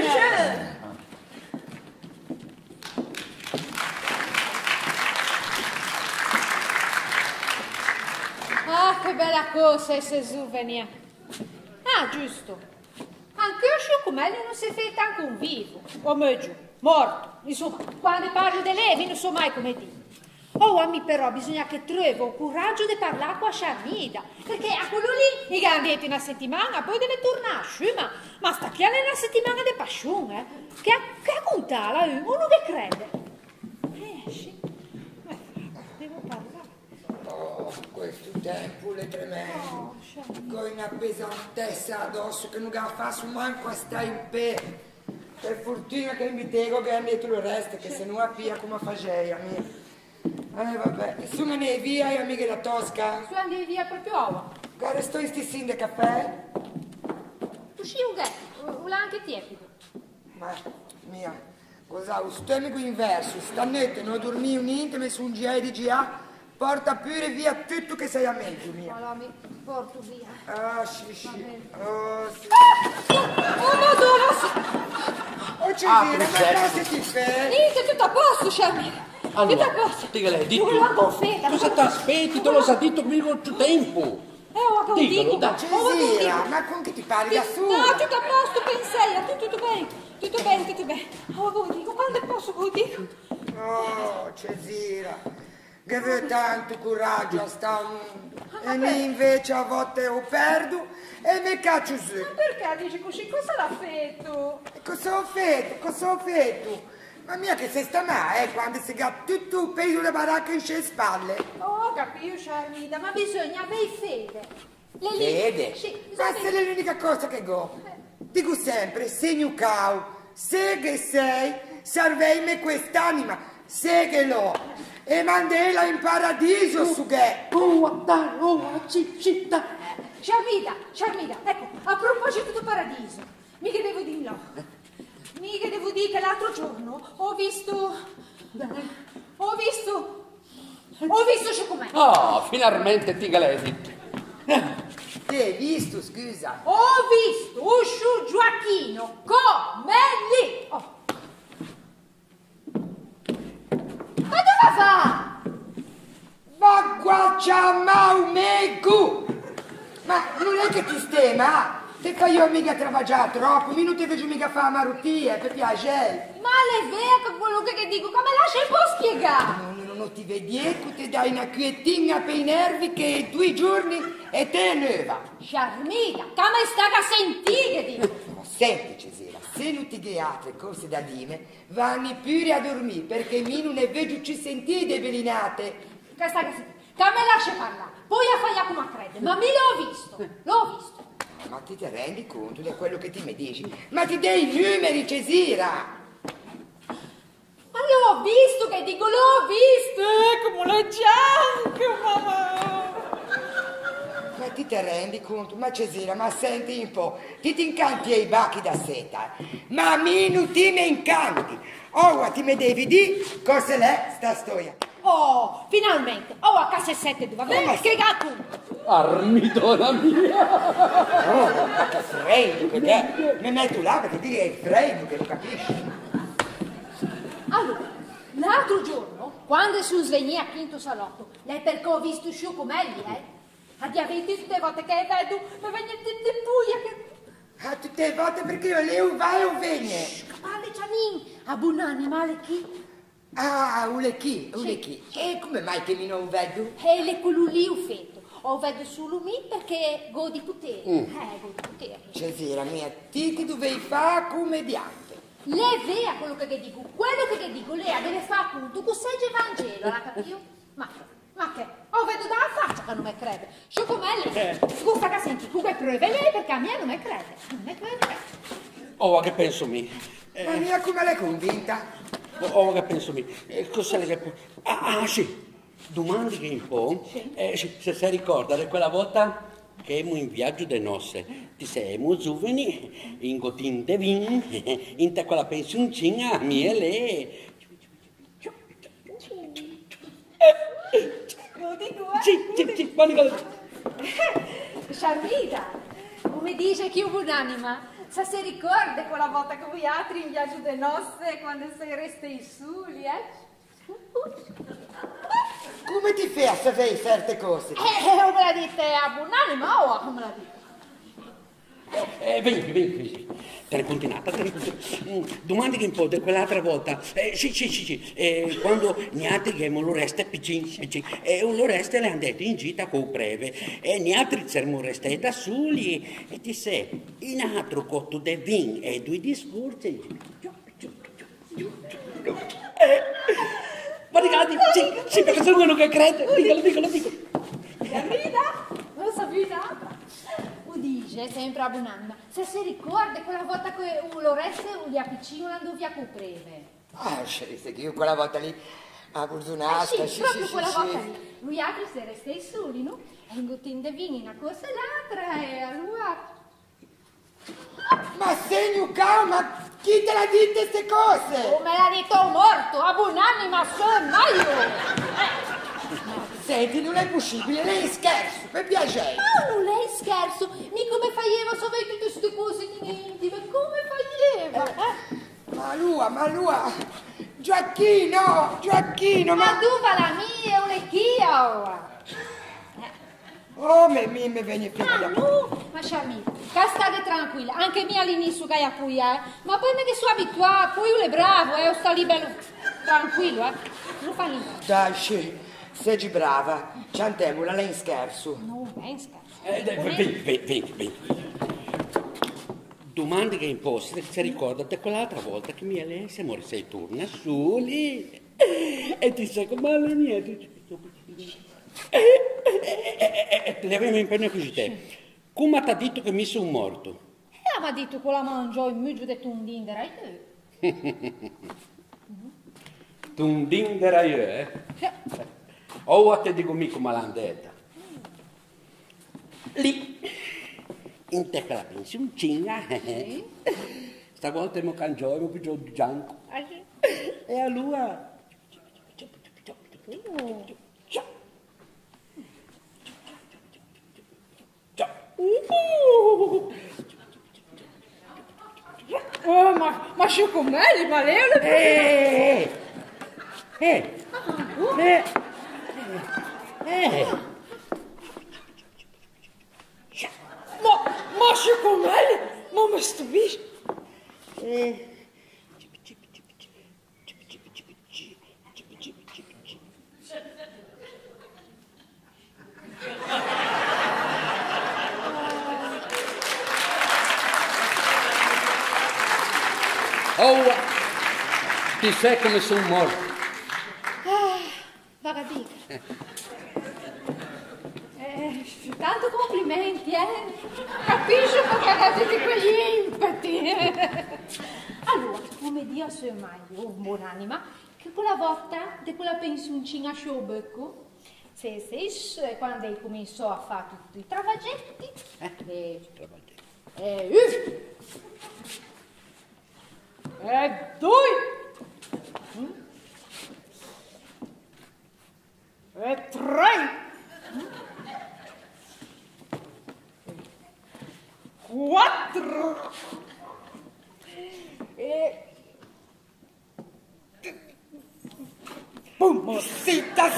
Speaker 5: Ah, che bella cosa essere souvenir. Ah, giusto. Anche io scioccomelli non si fa tanto un vivo, o meglio, morto. Insomma, quando parlo di levi non so mai come dire. Oh, a me però bisogna che trovo il coraggio di parlare con Charmida, perché a quello lì mi cambiate una settimana, poi deve tornare, ma sta chiaro una settimana di passione, che a contala, uno che crede. Sì. Devo parlare.
Speaker 4: Oh, questo tempo è tremendo. Con una pesantezza addosso che non faccio manco a stare in piedi. Per fortuna che mi dico che è dietro il resto, che se non appia come facevi a me. Vabbè, su me ne via e amiche da Tosca.
Speaker 5: Su andiamo via proprio ora.
Speaker 4: Che sto in stissin di caffè?
Speaker 5: Tu sci un ghetto, vuole anche tiepido.
Speaker 4: Ma, mia, cosa, lo stomaco inverso, stanotte non dormi niente, mi sono già di GA, porta pure via tutto che sei a mente, mia.
Speaker 5: Allora mi porto via.
Speaker 4: Ah, sì. Oh, sì.
Speaker 5: Oh, Madonna!
Speaker 4: Oh, Cesira, ma cosa ti fai?
Speaker 5: Niente, tutto a posto, Charmina.
Speaker 10: Allora, dica lei, dico.
Speaker 5: Una gonfetta.
Speaker 10: Cosa ti aspetti? Te l'ho già detto che mi non c'è tempo.
Speaker 5: Ho
Speaker 10: Diccolo,
Speaker 5: capito.
Speaker 10: dai.
Speaker 4: Cesira, ma con chi ti parli da sola?
Speaker 5: No, tutto a posto, pensai, tutto bene. Tutto bene. Oh, come dico, quando posso, come dico?
Speaker 4: Oh, Cesira, che vuoi tanto coraggio a sta mondo. E me invece a volte lo perdo e mi caccio su.
Speaker 5: Ma perché dici così? Cosa l'ha fatto?
Speaker 4: Cosa ho fatto? Ma mia che se sta mai, quando si ha tutto il peso della baracca in le spalle.
Speaker 2: Oh, capisci, Armida, ma bisogna avere fede.
Speaker 4: Fede?
Speaker 2: Sì,
Speaker 4: Questa è l'unica cosa che go. Dico sempre, segno cau, se che sei, salveimi quest'anima, se che l'ho, e mandela in paradiso su che.
Speaker 10: Citta.
Speaker 2: Sciarmida, ecco, a proposito del paradiso, mica devo dirlo. Mica devo dire che l'altro giorno ho visto Sciocomè.
Speaker 10: Oh, finalmente ti galedi.
Speaker 4: Ti hai visto, scusa?
Speaker 2: Ho visto Usciu Gioacchino come lì. Oh. Ma dove va?
Speaker 4: Ma guacciamau megu! Ma non è che ti stema? Te fai io mica travagliare troppo, mi non ti vedo mica fare maruttie, per piacere.
Speaker 2: Ma le vero quello che dico, come lascia un po' spiegare?
Speaker 4: Non ti vedi, ecco, ti dai una quietina per i nervi che 2 giorni e te è nuova.
Speaker 2: Sciarmida, come stai a sentire, dico?
Speaker 4: Ma senti, Cesera, se non ti hai altre cose da dire, vanni pure a dormire, perché mi non ne vedo ci sentire debelinate.
Speaker 2: Che stai a sentire? Che me lascia parlare, poi a fare come crede, ma mi l'ho visto.
Speaker 4: Ma ti rendi conto di quello che ti mi dici? Ma ti dai i numeri, Cesira!
Speaker 2: Ma l'ho visto, che dico, l'ho visto, come le gianche, mamma!
Speaker 4: Ma ti rendi conto? Ma Cesira, ma senti un po', ti incanti ai bacchi da seta, ma a me non ti mi incanti! Ora ti mi devi dire cosa è sta storia.
Speaker 2: Oh, finalmente, a casa 7 dove va che gatto!
Speaker 10: Armidona mia!
Speaker 4: Oh, ma che freddo che è! Mi metto là perché ti è freddo, che lo capisci?
Speaker 2: Allora, l'altro giorno, quando sono svegliata a quinto salotto, lei perché ho visto Scioccomelli, avete tutte le volte che vedo, mi viene di buia che...
Speaker 4: Ah, tutte le volte perché io le vai o viene?
Speaker 2: Parli Giannin, a buon animale chi?
Speaker 4: Ah, ulechi. E come mai che mi non vedo?
Speaker 2: E le quello lì ho fatto. Ho vedo solo me perché godi potere. Godi potere.
Speaker 4: Cesira mia, ti che dovevi fare commediante.
Speaker 2: Lei vea quello che dico. Quello che dico, lei deve fare appunto con segge Vangelo, la capito? Ma che? Ho vedo dalla faccia che non mi crede. Scioccomelli, scusa che senti, tu che prove lei perché a me non mi crede. Non mi crede.
Speaker 10: Oh, che penso mi?
Speaker 4: Ma mia come l'hai convinta?
Speaker 10: Oh, che penso mi? Cos'è che... sì. Domandi che un po', se si ricorda di quella volta che siamo in viaggio di nozze, ti siamo giovani, in gotin de vin, in te quella pensioncina, a mia e lei. Sì, quando...
Speaker 2: Sciarmida, come dice chi è buonanima, se si ricorda quella volta che voi altri in viaggio di nozze, quando sei resti soli,
Speaker 4: Come ti fai a sapere certe cose?
Speaker 2: Me la dite a buonanima o come la dite?
Speaker 10: Vieni. Te ne continuata. Domandi che un po' di quell'altra volta. Sì. Quando niente che lo resta piccin. E lo resta le hanno detto in gita con breve. E niente siamo restati da soli. E ti sei, in altro cotto di vin e 2 discorsi. Ma ricadi, sì, perché sono uno che crede. Dico.
Speaker 2: Rida? Non lo sapete? Dice sempre a buonanima, se si ricorda quella volta che lo resta un gli appiccino andò via con breve.
Speaker 4: Ah, sceliste che io quella volta lì a Burzunasca,
Speaker 2: sì, proprio quella volta lì. Lui altri si restei soli, no? E in gottin de vini una cosa e l'altra e allora...
Speaker 4: Ma segno calma, chi te l'ha dite queste cose?
Speaker 2: Oh, me l'ha detto morto, a buonanima sono io.
Speaker 4: Senti, non è possibile, lei scherzo, per piacere.
Speaker 2: Ma non lei scherzo, mi come faceva, sapete tutte queste cose intime, come faceva?
Speaker 4: Ma lui, Gioacchino,
Speaker 2: ma tu va la mia, un'echia ora.
Speaker 4: Oh, mi viene figlia.
Speaker 2: Ma Sciarmita, state tranquilla, anche mia all'inizio che è a cui ma poi me che sono abituato, poi io è bravo, sto lì bello tranquillo, non fa niente.
Speaker 4: Dai, sì. Sei brava, ciantemola, lei in scherzo.
Speaker 2: No, è in scherzo.
Speaker 10: Vieni. Tu mandi che in posta si ricorda di quell'altra volta che mia lei siamo sei turna su lì e ti sai come le mie le avevo impegno così te. Come ti ha detto che mi sono morto?
Speaker 5: Mi ha detto che la mangiò in mezzo di tundindera io.
Speaker 10: Tundindera io, eh? Ora ti dico mica come l'hanno detta. Lì, in te che la pensioncina, stavolta mi cangiò, mi pigiò di gianco. E allora...
Speaker 5: Oh, ma scioccomelli, ma lei Ma scioccomelli, ma mi stupisci?
Speaker 10: Oh, ti sai come sono morto?
Speaker 5: Vaga dica. Tanto complimenti, Capisci perché avete quegli impeti. Allora, come Dio se mai, oh buonanima, che quella volta di quella pensioncina a Sciobecco, se stesso, quando hai cominciato a fare tutti i travagetti, e 3 4 e
Speaker 4: Boom. Zitta,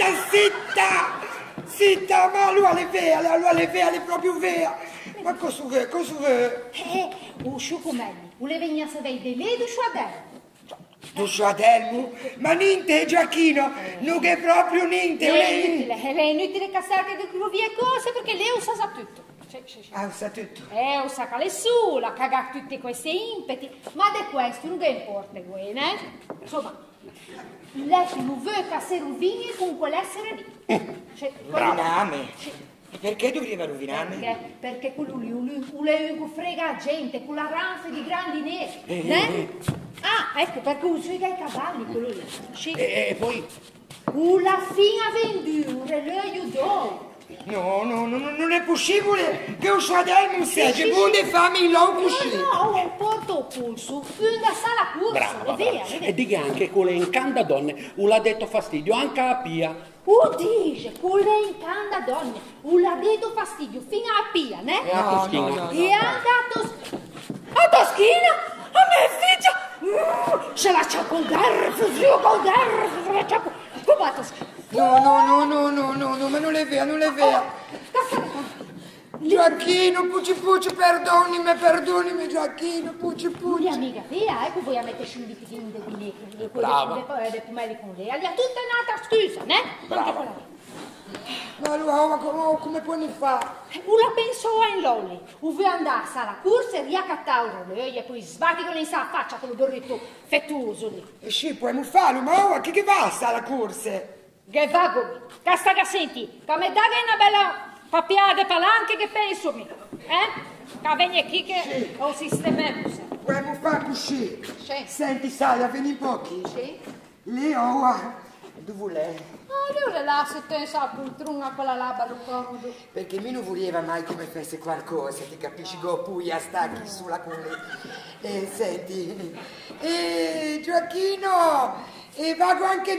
Speaker 4: ma allora le vea, proprio vea. Ma cosa vuoi?
Speaker 5: o scioccomelli, voleva venire a sapere di lei do Sciadelmo.
Speaker 4: Do Sciadelmo? Ma niente, Giacchino, non è proprio niente.
Speaker 5: È inutile cassare che dico via cose perché lei sa tutto.
Speaker 4: Sa tutto?
Speaker 5: O sa che le su, la caga tutti questi impeti, ma di questo non importa, né? Insomma, lei non vuole che rovini con quell'essere lì.
Speaker 4: Roviname? Perché dovrebbe rovinarmi?
Speaker 5: Perché quello lì, un frega la gente, con la ranza di grandi neri, né? Ah, ecco, perché usiga i cavalli, quello lì.
Speaker 4: E poi?
Speaker 5: La fine vendura, le aiutò.
Speaker 4: No, non è possibile che un Sciadelmo segge, bunde fammi l'ho così.
Speaker 5: No, un porto pulso, una sala corsa,
Speaker 10: Brava.
Speaker 5: via.
Speaker 10: E dica anche che le incanda donne, l'ha detto fastidio anche a Pia.
Speaker 5: Dice, con le incanda donne, l'ha detto fastidio fino a Pia, né?
Speaker 10: E a Toschina.
Speaker 5: E anche a Toschina? A me figlia! Se la c'ha col derre, fusio col derre, se la c'ha col... Come a Toschina?
Speaker 4: No, ma non le vea. Giacchino, pucci, perdonimi, Giacchino, pucci.
Speaker 5: Mia amica via, ecco voi a metterci un vitichino di lì,
Speaker 10: Brava.
Speaker 5: dei pomeli con lei, gli ha tutta un'altra scusa, né?
Speaker 10: Brava.
Speaker 4: Ma allora come puoi fare?
Speaker 5: Una pensò in lolli, vuoi andare alla corsa e riaccattare lei e poi sbattere in sa faccia quello borretto fettuoso lì.
Speaker 4: E sì, puoi farlo, ma ora che va alla corsa?
Speaker 5: Che vago, che sta che senti, che mi dai una bella papiata palanche che penso mi, Che vieni qui che ho sistemato.
Speaker 4: Puoi fare così?
Speaker 5: Sì.
Speaker 4: Senti, Sara, vieni un po' qui.
Speaker 5: Sì.
Speaker 4: Lì ora, dove lei?
Speaker 5: Io le lascio te sa poltrona quella là lo comodo.
Speaker 4: Perché mi non voleva mai che mi fesse qualcosa, ti capisci? Go puglia sta qui sulla con lei. Senti, Gioacchino, vago anche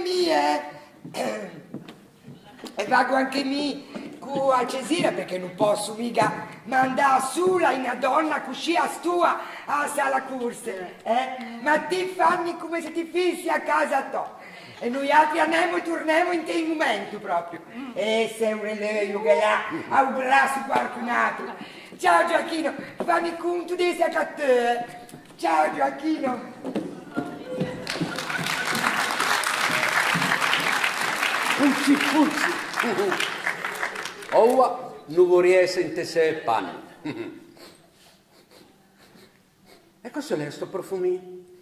Speaker 4: e vago anche a Cesira perché non posso mica mandare sulla una donna così a stua a sala corsa, ma ti fanno come se ti fissi a casa tua. E noi altri andiamo e torniamo in te momento proprio. E sempre lei che là a un braccio qualcun altro. Ciao Gioacchino, fammi conto di essere a te. Ciao Gioacchino.
Speaker 10: Pucci. Ora non vorrei sentire se panni. E cos'è lei sto profumino?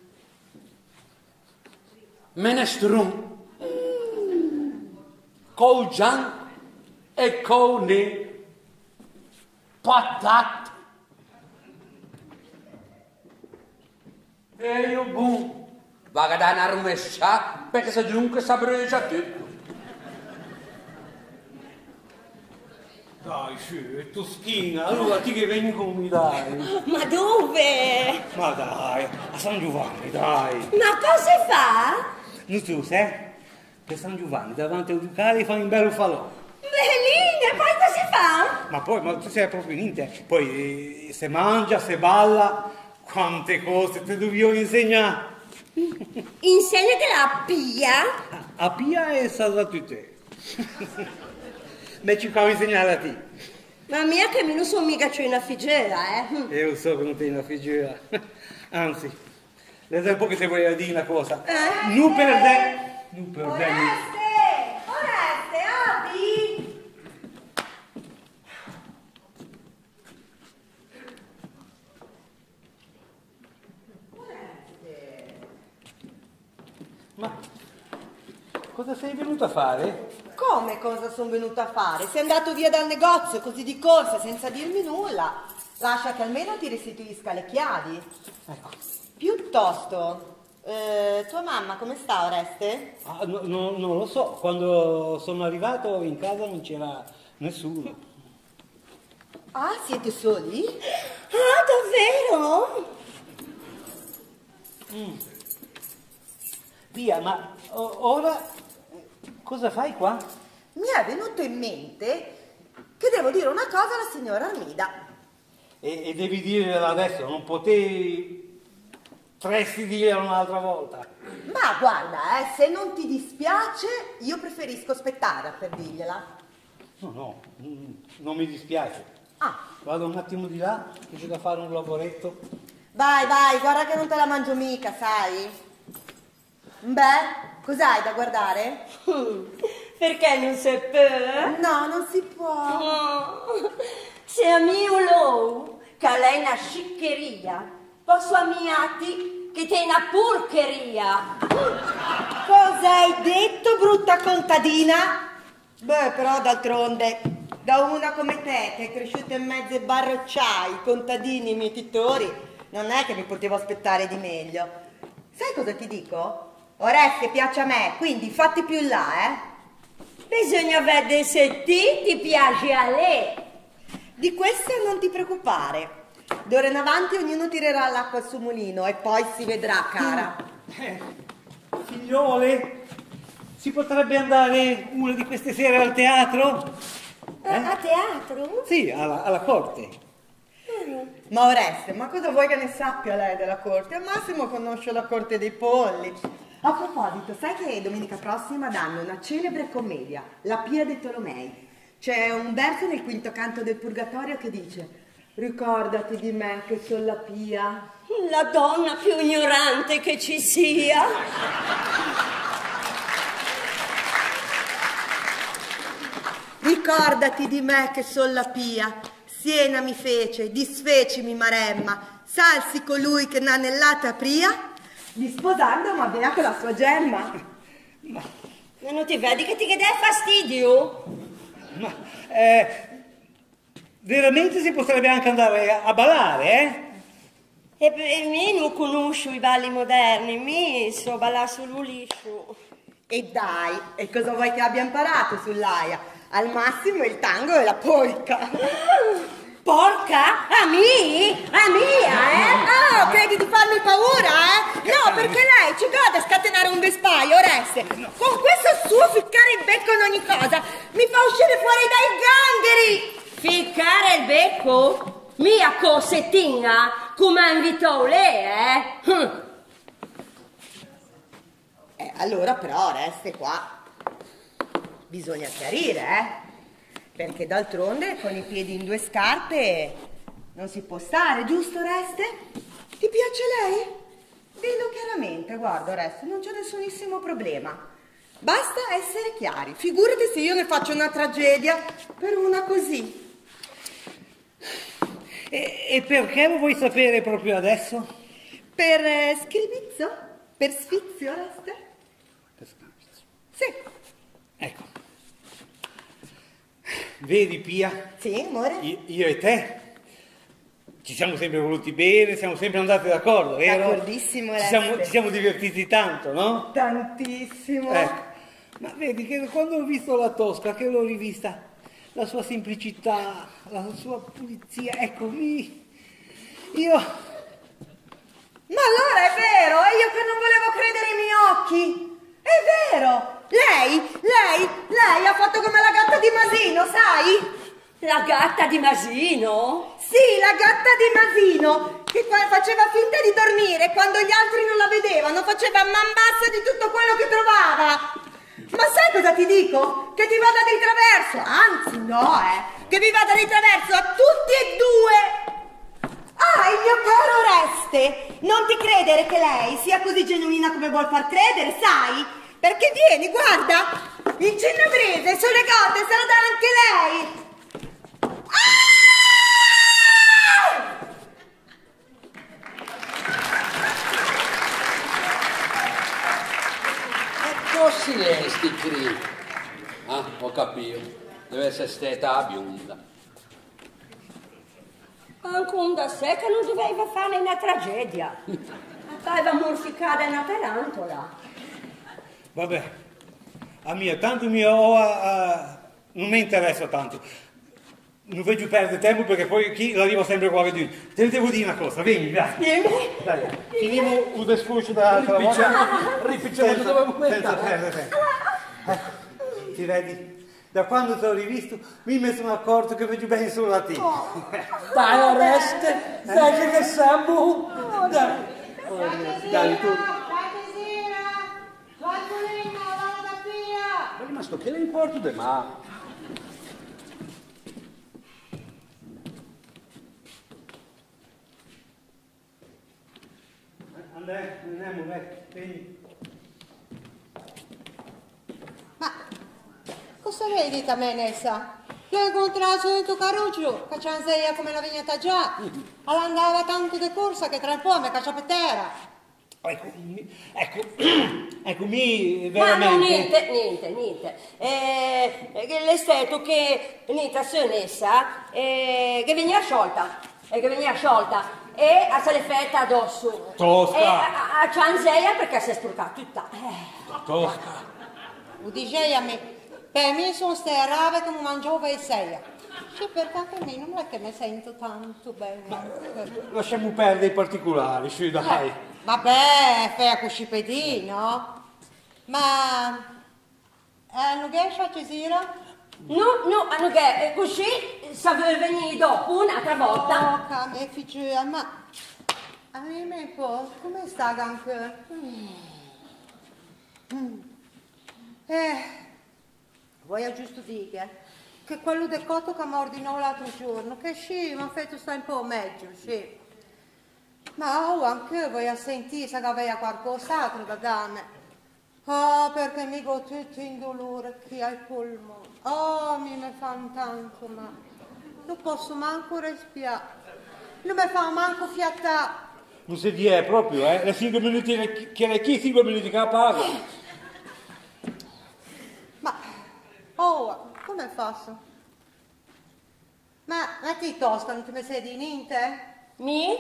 Speaker 10: Menestrum. Cougian e cone. Patate. E io boom. Vado a dare una rimessa perché se dunque si abbregia tutto.
Speaker 6: Dai, sì, è toschina, allora ti che vieni con me, dai.
Speaker 3: Ma dove?
Speaker 6: Ma dai, a San Giovanni, dai.
Speaker 3: Ma cosa fa?
Speaker 6: Non tu sai? Per San Giovanni, davanti al Ducale, fa un bello falò.
Speaker 3: Bellina, poi cosa fa?
Speaker 6: Ma tu sei proprio niente. Poi se mangia, se balla, quante cose ti devo insegnare.
Speaker 3: Insegnatela a Pia.
Speaker 6: A Pia è stata tutte. Ma ci può insegnare a te.
Speaker 3: Ma mia che mi non sono mica c'è una figura,
Speaker 6: Io so che non sei una figura. Anzi, le dai un po' che ti voglio dire una cosa. Non perdere.
Speaker 3: Oreste, apri!
Speaker 6: Ma cosa sei venuto a fare?
Speaker 7: Come cosa sono venuta a fare? Sei andato via dal negozio così di corsa senza dirmi nulla. Lascia che almeno ti restituisca le chiavi.
Speaker 6: Ecco.
Speaker 7: Piuttosto, tua mamma come sta, Oreste?
Speaker 6: Non lo so, quando sono arrivato in casa non c'era nessuno.
Speaker 7: Ah, siete soli?
Speaker 3: Ah, davvero?
Speaker 6: Via, ma ora cosa fai qua?
Speaker 7: Mi è venuto in mente che devo dire una cosa alla signora Armida.
Speaker 6: E devi dirla adesso, non potevi dirla un'altra volta.
Speaker 7: Ma guarda, se non ti dispiace, io preferisco aspettare per dirgliela.
Speaker 6: No, non mi dispiace.
Speaker 7: Ah.
Speaker 6: Vado un attimo di là, che c'è da fare un lavoretto.
Speaker 7: Vai, guarda che non te la mangio mica, sai? Beh, cos'hai da guardare?
Speaker 3: Perché non si può?
Speaker 7: No, non si può.
Speaker 3: No. Se a mio lo, che lei è una sciccheria, posso ammiati che te è una porcheria.
Speaker 7: Cosa hai detto, brutta contadina? Beh, però d'altronde, da una come te, che è cresciuta in mezzo ai barrocciai, contadini e mietitori, non è che mi potevo aspettare di meglio. Sai cosa ti dico? Oreste piace a me, quindi fatti più in là,
Speaker 3: Bisogna vedere se ti piace a lei.
Speaker 7: Di questo non ti preoccupare. D'ora in avanti ognuno tirerà l'acqua al suo mulino e poi si vedrà, cara.
Speaker 6: Figliole, si potrebbe andare una di queste sere al teatro?
Speaker 3: A teatro?
Speaker 6: Sì, alla corte.
Speaker 7: Ma Oreste, ma cosa vuoi che ne sappia lei della corte? Al massimo conosce la corte dei polli. A proposito, sai che domenica prossima danno una celebre commedia, La Pia dei Tolomei. C'è un verso nel quinto canto del Purgatorio che dice: ricordati di me che sono la Pia.
Speaker 3: La donna più ignorante che ci sia.
Speaker 7: Ricordati di me che sono la Pia. Siena mi fece, disfecimi maremma, salsi colui che n'ha nell'ata pria, disposando ma bea con la sua gemma.
Speaker 3: Ma non ti vedi che ti dà fastidio?
Speaker 6: Ma veramente si potrebbe anche andare a ballare,
Speaker 3: E me non conosco i balli moderni, mi so ballare sull'uliscio.
Speaker 7: E dai, e cosa vuoi che abbia imparato sull'aia? Al massimo il tango e la polka.
Speaker 3: Porca? A mia?
Speaker 7: Ah, credi di farmi paura, No, perché lei ci gode a scatenare un vespaio, Oreste. Con questo suo ficcare il becco in ogni cosa mi fa uscire fuori dai gangheri.
Speaker 3: Ficcare il becco? Mia cosettina, come invitò lei,
Speaker 7: Allora però, Oreste, qua bisogna chiarire, perché d'altronde con i piedi in due scarpe non si può stare, giusto, Oreste? Ti piace lei? Dillo chiaramente, guarda, Oreste, non c'è nessunissimo problema. Basta essere chiari. Figurati se io ne faccio una tragedia per una così.
Speaker 6: E perché lo vuoi sapere proprio adesso?
Speaker 1: Per scrivizzo? Per sfizio, resta?
Speaker 6: Per sfizio.
Speaker 1: Sì.
Speaker 6: Ecco. Vedi, Pia?
Speaker 1: Sì, amore?
Speaker 6: Io e te ci siamo sempre voluti bene, siamo sempre andati d'accordo, vero?
Speaker 1: D'accordissimo,
Speaker 6: ci siamo divertiti tanto, no?
Speaker 1: Tantissimo.
Speaker 6: Ecco. Ma vedi che quando ho visto la Tosca, che l'ho rivista, la sua semplicità, la sua pulizia, ecco lì, io...
Speaker 1: Ma allora è vero, è io che non volevo credere ai miei occhi. È vero. Lei ha fatto come la gatta di Masino, sai?
Speaker 3: La gatta di Masino?
Speaker 1: Sì, la gatta di Masino, che faceva finta di dormire quando gli altri non la vedevano, faceva man bassa di tutto quello che trovava. Ma sai cosa ti dico? Che ti vada di traverso, anzi no, che vi vada di traverso a tutti e due. Ah, il mio caro Oreste, non ti credere che lei sia così genuina come vuol far credere, sai? Perché vieni, guarda, il genovese sulle gote se lo dà anche lei.
Speaker 10: Così lei sti cri. Ah, ho capito. Deve essere stata bionda.
Speaker 3: Ancora sé che non doveva fare una tragedia. Aveva morficata una tarantola.
Speaker 6: Vabbè, a mia, tanto non mi interessa tanto. Non vedo perdere tempo perché poi chi arriva sempre qualcuno. Te ne devo dire una cosa, vieni, dai. Dai, finiamo un discorso dall'altra volta.
Speaker 10: Ripicciamo dove
Speaker 6: senza perdere tempo. Ecco, ti vedi? Da quando ti ho rivisto mi sono accorto che vedo bene solo a te.
Speaker 10: Dai Oreste, dai che siamo. Dai tu. Ma rimasto che le importa di ma?
Speaker 6: Andiamo, vieni.
Speaker 1: Ma cosa vedi da me, Nessa? L'ho incontrato in tuo carruggio, che c'è una come la vignetta già. All'andava tanto di corsa che tra un po' mi caccia per terra.
Speaker 6: Ecco, mi
Speaker 3: Ma no,
Speaker 6: veramente...
Speaker 3: niente. L'è stato che niente sionessa che veniva sciolta. E se l'è fatta addosso.
Speaker 6: Tosca.
Speaker 3: E a Cianzeia perché si è sporcata tutta.
Speaker 6: Tosca.
Speaker 1: Lo dicevi a me, per me sono ste rave che mi mangiavo e seia. Cioè, perché anche me non è che mi sento tanto bene.
Speaker 6: Lasciamo perdere i particolari, sì, dai.
Speaker 1: Vabbè, fai a cuscipedino. Ma... non riesci a Cesira?
Speaker 3: No, hanno che così sapevo venire dopo un'altra volta.
Speaker 1: Oh, mia figlia, ma... A me un po', come sta anche? Voglio giusto dire che quello del cotto che mi ordinò l'altro giorno, che sì, mi ha fatto stare un po' meglio, sì. Ma anche voglio sentire se aveva qualcos'altro da darmi. Perché mi go tutto in dolore qui ai polmoni. Mi fanno tanto, ma non posso manco respirare. Non mi fa manco fiattare.
Speaker 6: Non si dia proprio, Le 5 minuti che era chi, 5 minuti che la paga.
Speaker 1: Ma, come faccio? Ma ti Tosca, non ti mi sei di niente?
Speaker 3: Mi?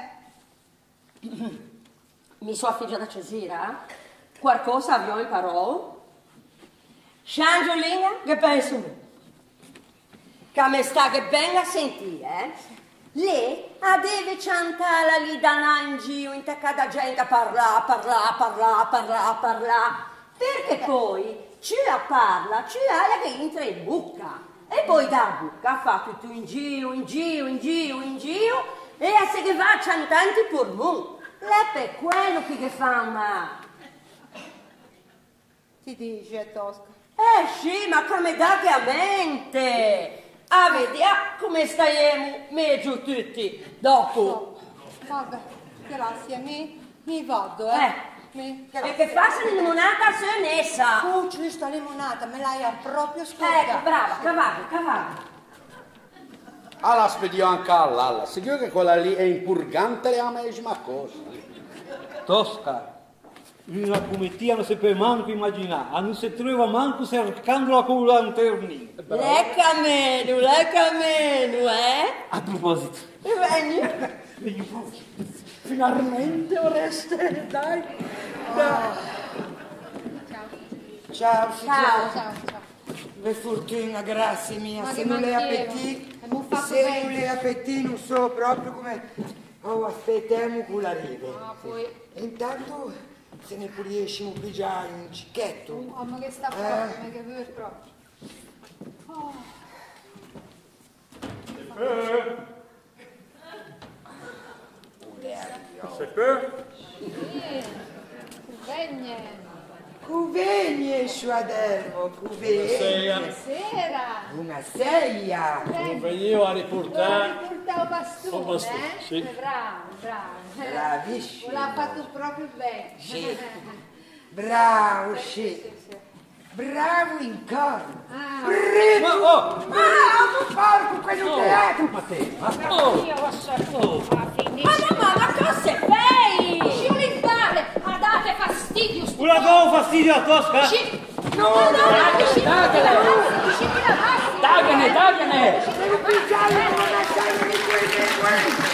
Speaker 3: Mi sua figlia da Cesira? Qualcosa abbiamo imparato? Sciangiolina, che penso? Che me sta che ben a sentire, Lei deve cantare lì da in giro, in cada gente a parlare. Perché poi ci la parla, ci aia che entra in bocca. E poi da bocca fa tutto in giro, e a se che va a cantare i polmoni. Lei per quello che fa ma.
Speaker 1: Ti dice, Tosca?
Speaker 3: Sì, ma come date a mente? Vedi, come stiamo meglio tutti dopo.
Speaker 1: Vabbè, grazie, mi vado,
Speaker 3: E che faccia la limonata sionessa?
Speaker 1: Questa limonata me l'hai proprio scordato.
Speaker 3: Ecco, brava, cavallo.
Speaker 10: Alla spediamo anche all'alla. Sicuro che quella lì è impurgante la medesima cosa.
Speaker 6: Tosca, una comettia non si può manco immaginare, non si trova manco cercandola con un lanternino.
Speaker 3: Lecca meno,
Speaker 6: A proposito.
Speaker 3: Vieni.
Speaker 11: Finalmente, Oreste, dai.
Speaker 4: Ciao,
Speaker 2: Ciao.
Speaker 4: per fortuna, grazie mia,
Speaker 2: Ma
Speaker 4: se
Speaker 2: che
Speaker 4: non le
Speaker 2: mancheva.
Speaker 4: appetit,
Speaker 2: Abbiamo fatto
Speaker 4: se
Speaker 2: bene.
Speaker 4: non le appetit non so proprio come, aspettiamo con la rive.
Speaker 2: Poi,
Speaker 4: E intanto se ne riesci a pigiare un cicchetto.
Speaker 2: ma che sta proprio, ma che vuoi proprio.
Speaker 9: Se che?
Speaker 2: Vegne.
Speaker 4: Cuvenie, Sciadelmo, cuvenie.
Speaker 2: Buonasera.
Speaker 4: Buonasera.
Speaker 9: Non venivo a riportare.
Speaker 2: Portavo bastone,
Speaker 9: Un bastone, sì.
Speaker 2: Bravo.
Speaker 4: Bravissimo.
Speaker 2: L'ha fatto proprio bene.
Speaker 4: Sì. Bravo, sì. Bravo in corno.
Speaker 6: Ma oh!
Speaker 4: Porco, quello teatro!
Speaker 6: Ma te, ma
Speaker 2: Io lo so,
Speaker 3: Ma cosa fai?
Speaker 2: Sciolintare, ma date fastidio.
Speaker 6: una do fastidio a Tosca?
Speaker 10: Dagliene!
Speaker 4: Devi pigiare con una sala di quei meguenti!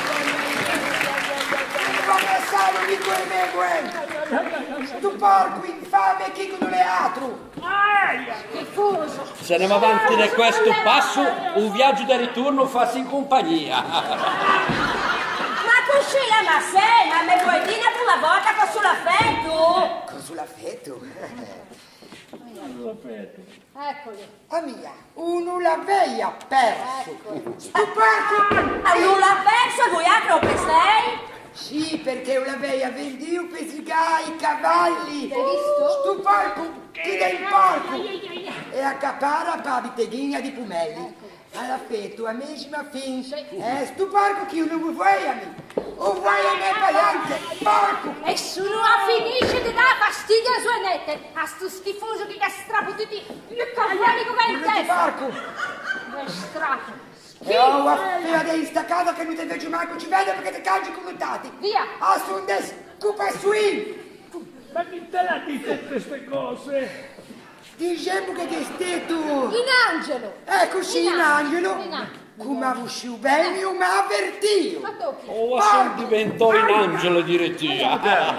Speaker 4: Di quei meguenti! Tu porco infame chi con le atru!
Speaker 10: Se andiamo avanti di questo passo, un viaggio di ritorno farsi in compagnia.
Speaker 3: Ma così ma sei, ma me vuoi dire una volta con sull'affetto?
Speaker 4: Con sull'affetto?
Speaker 2: Eccoli.
Speaker 4: Ah mia, uno l'aveia perso! Tu porco!
Speaker 3: Non l'ha perso, voi altro che sei?
Speaker 4: Sì, perché io l'aveia venduto per sgare i cavalli!
Speaker 2: Hai visto?
Speaker 4: Stu porco! Chi dai il porco! E a capara pabiteghina di pumelli! All'affetto, a mesma fin! Stu porco che io non vuoi a me! O vuoi a me pagante! Porco!
Speaker 2: Nessuno finisce di dare fastidio a sue nette. A sto schifoso che strappo tutti i cavalli come in testa.
Speaker 4: Porco!
Speaker 2: Strappo.
Speaker 4: E ho appena dei staccato che non ti vedo manco ci vede perché ti cangi commentati!
Speaker 2: Via.
Speaker 4: A sundes cupa sui!
Speaker 9: Ma chi te l'ha dite queste cose?
Speaker 4: Diciamo che sei tu!
Speaker 2: In angelo.
Speaker 4: Eccoci in angelo!
Speaker 2: In angelo.
Speaker 4: Come ha uscito bene, io mi ha avvertito!
Speaker 2: Ma tocchi.
Speaker 10: O se diventò in angelo di regia.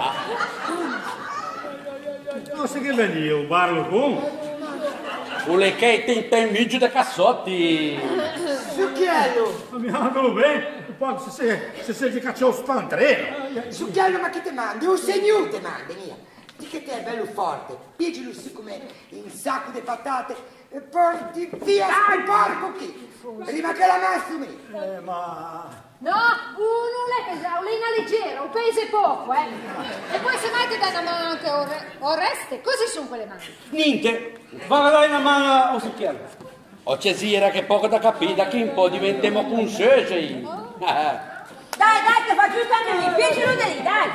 Speaker 8: Non so che venivo, parlo con.
Speaker 10: Ule che in migio dei cassotti.
Speaker 4: Succhiello!
Speaker 8: Ma mi hanno bene, poi se sei cacciato spantreno.
Speaker 4: Succhiello, ma chi ti mandi? Un segno ti mandi, mia! Di che te è bello forte, piegilo su come in sacco di patate e porti via sto porco qui! Prima che la massimi!
Speaker 8: Ma...
Speaker 2: No, uno le pesa, una leggera, un pese poco, E poi se mai ti dai una mano anche Oreste, così sono quelle mani.
Speaker 6: Niente, va a dare una mano a Succhiello.
Speaker 10: O c'è Zira che poco da capire da chi un po' diventiamo consesi.
Speaker 3: Dai, che fa giusto anche mi piacciono di lì, dai.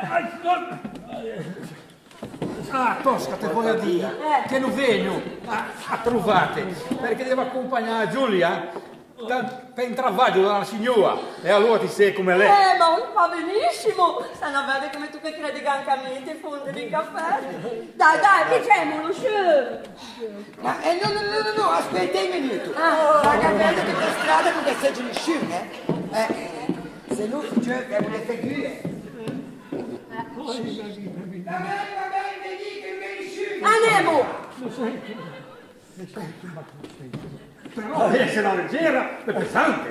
Speaker 12: Ah, Tosca, te voglio dire che non vengo a trovare perché devo accompagnare Giulia per un travaglio dalla signora e allora ti sei come lei.
Speaker 3: Ma va benissimo. Stanno a vedere come tu che credi che anche a me ti fonde di caffè. Dai, diciamolo, su.
Speaker 4: Ma no, aspetta un minuto! La capella che per strada non sei nessuno, se no si gioca le figure! Va bene, vedi che non è nessuno!
Speaker 3: Andiamo.
Speaker 8: Però deve essere una leggera e pesante,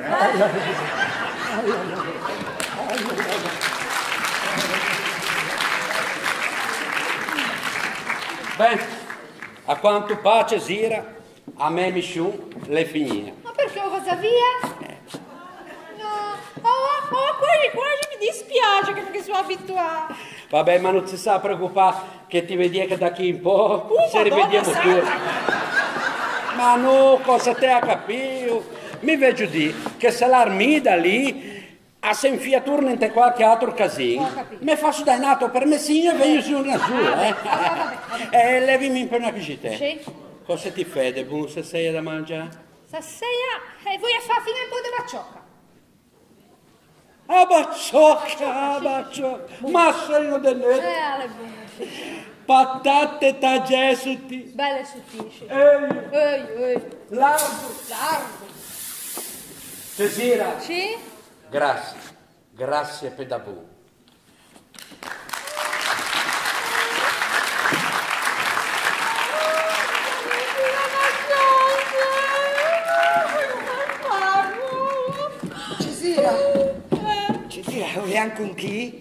Speaker 10: Beh, a quanto pace Zira, a me mi sciù le finine.
Speaker 2: Ma perché ho vada via? No, quasi mi dispiace che sono abituata.
Speaker 10: Vabbè, ma non si sa preoccupare che ti vedi che da qui un po' se rivediamo tu. Ma no, cosa te ha capito? Mi vedo di che se l'armida lì a se infia turno in te qualche altro casino, mi faccio da nato per Messina e vengo su una su, E levimi per una piscite.
Speaker 2: Sì.
Speaker 10: Cosa ti fede, buon se sei da mangiare?
Speaker 5: Stasera voi a fare fino un po' di baciocca.
Speaker 10: Baciocca. Masselino del netto.
Speaker 5: Ale buone.
Speaker 10: Patate tagesuti.
Speaker 5: Belle suffici.
Speaker 10: Ehi. Largo. Cesira.
Speaker 5: Sì?
Speaker 10: Grazie per davvero.
Speaker 4: Cesira, vuoi anche un chi?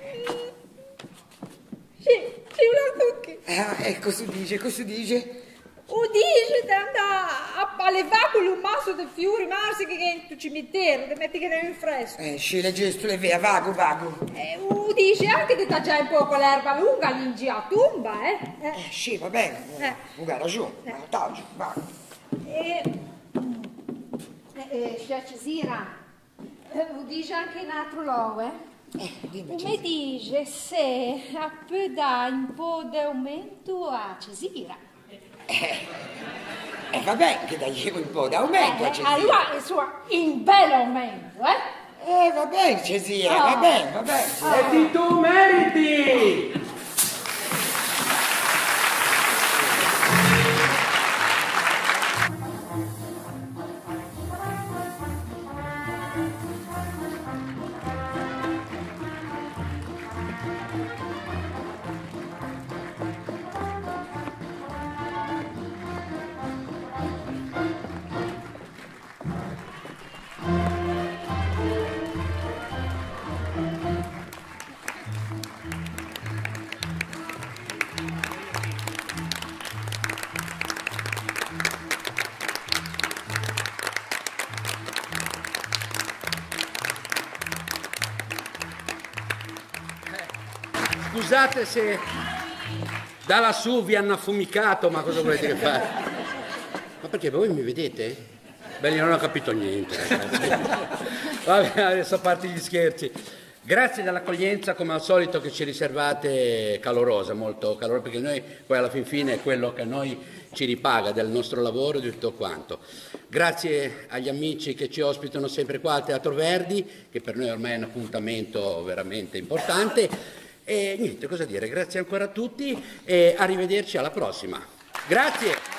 Speaker 5: Sì, un cookie.
Speaker 4: Ecco, su dice.
Speaker 5: Dice di andare a levare con un masso di fiori, marsi che è in cimitero, di metti che in fresco.
Speaker 4: Sceglie gesto, le via, vago.
Speaker 5: Dice anche di tagliare un po' l'erba lunga lì a tumba,
Speaker 4: Sì, va bene. Uga ragione, taggio, vago.
Speaker 5: Cesira, dice anche un altro luogo, mi dice se può dare un po' di aumento a Cesira.
Speaker 4: Va bene, che dai un po' d'aumento a Cesira.
Speaker 5: Allora, insomma, in bel aumento,
Speaker 4: va bene, Cesira, va bene.
Speaker 10: E tu meriti! Scusate se da lassù vi hanno affumicato, ma cosa volete che fare? Ma perché voi mi vedete? Belli, non ho capito niente. Vabbè, adesso a parte gli scherzi. Grazie dell'accoglienza, come al solito, che ci riservate calorosa, molto calorosa, perché noi poi alla fin fine è quello che a noi ci ripaga del nostro lavoro e di tutto quanto. Grazie agli amici che ci ospitano sempre qua al Teatro Verdi, che per noi ormai è un appuntamento veramente importante. E niente, cosa dire, grazie ancora a tutti e arrivederci alla prossima. Grazie!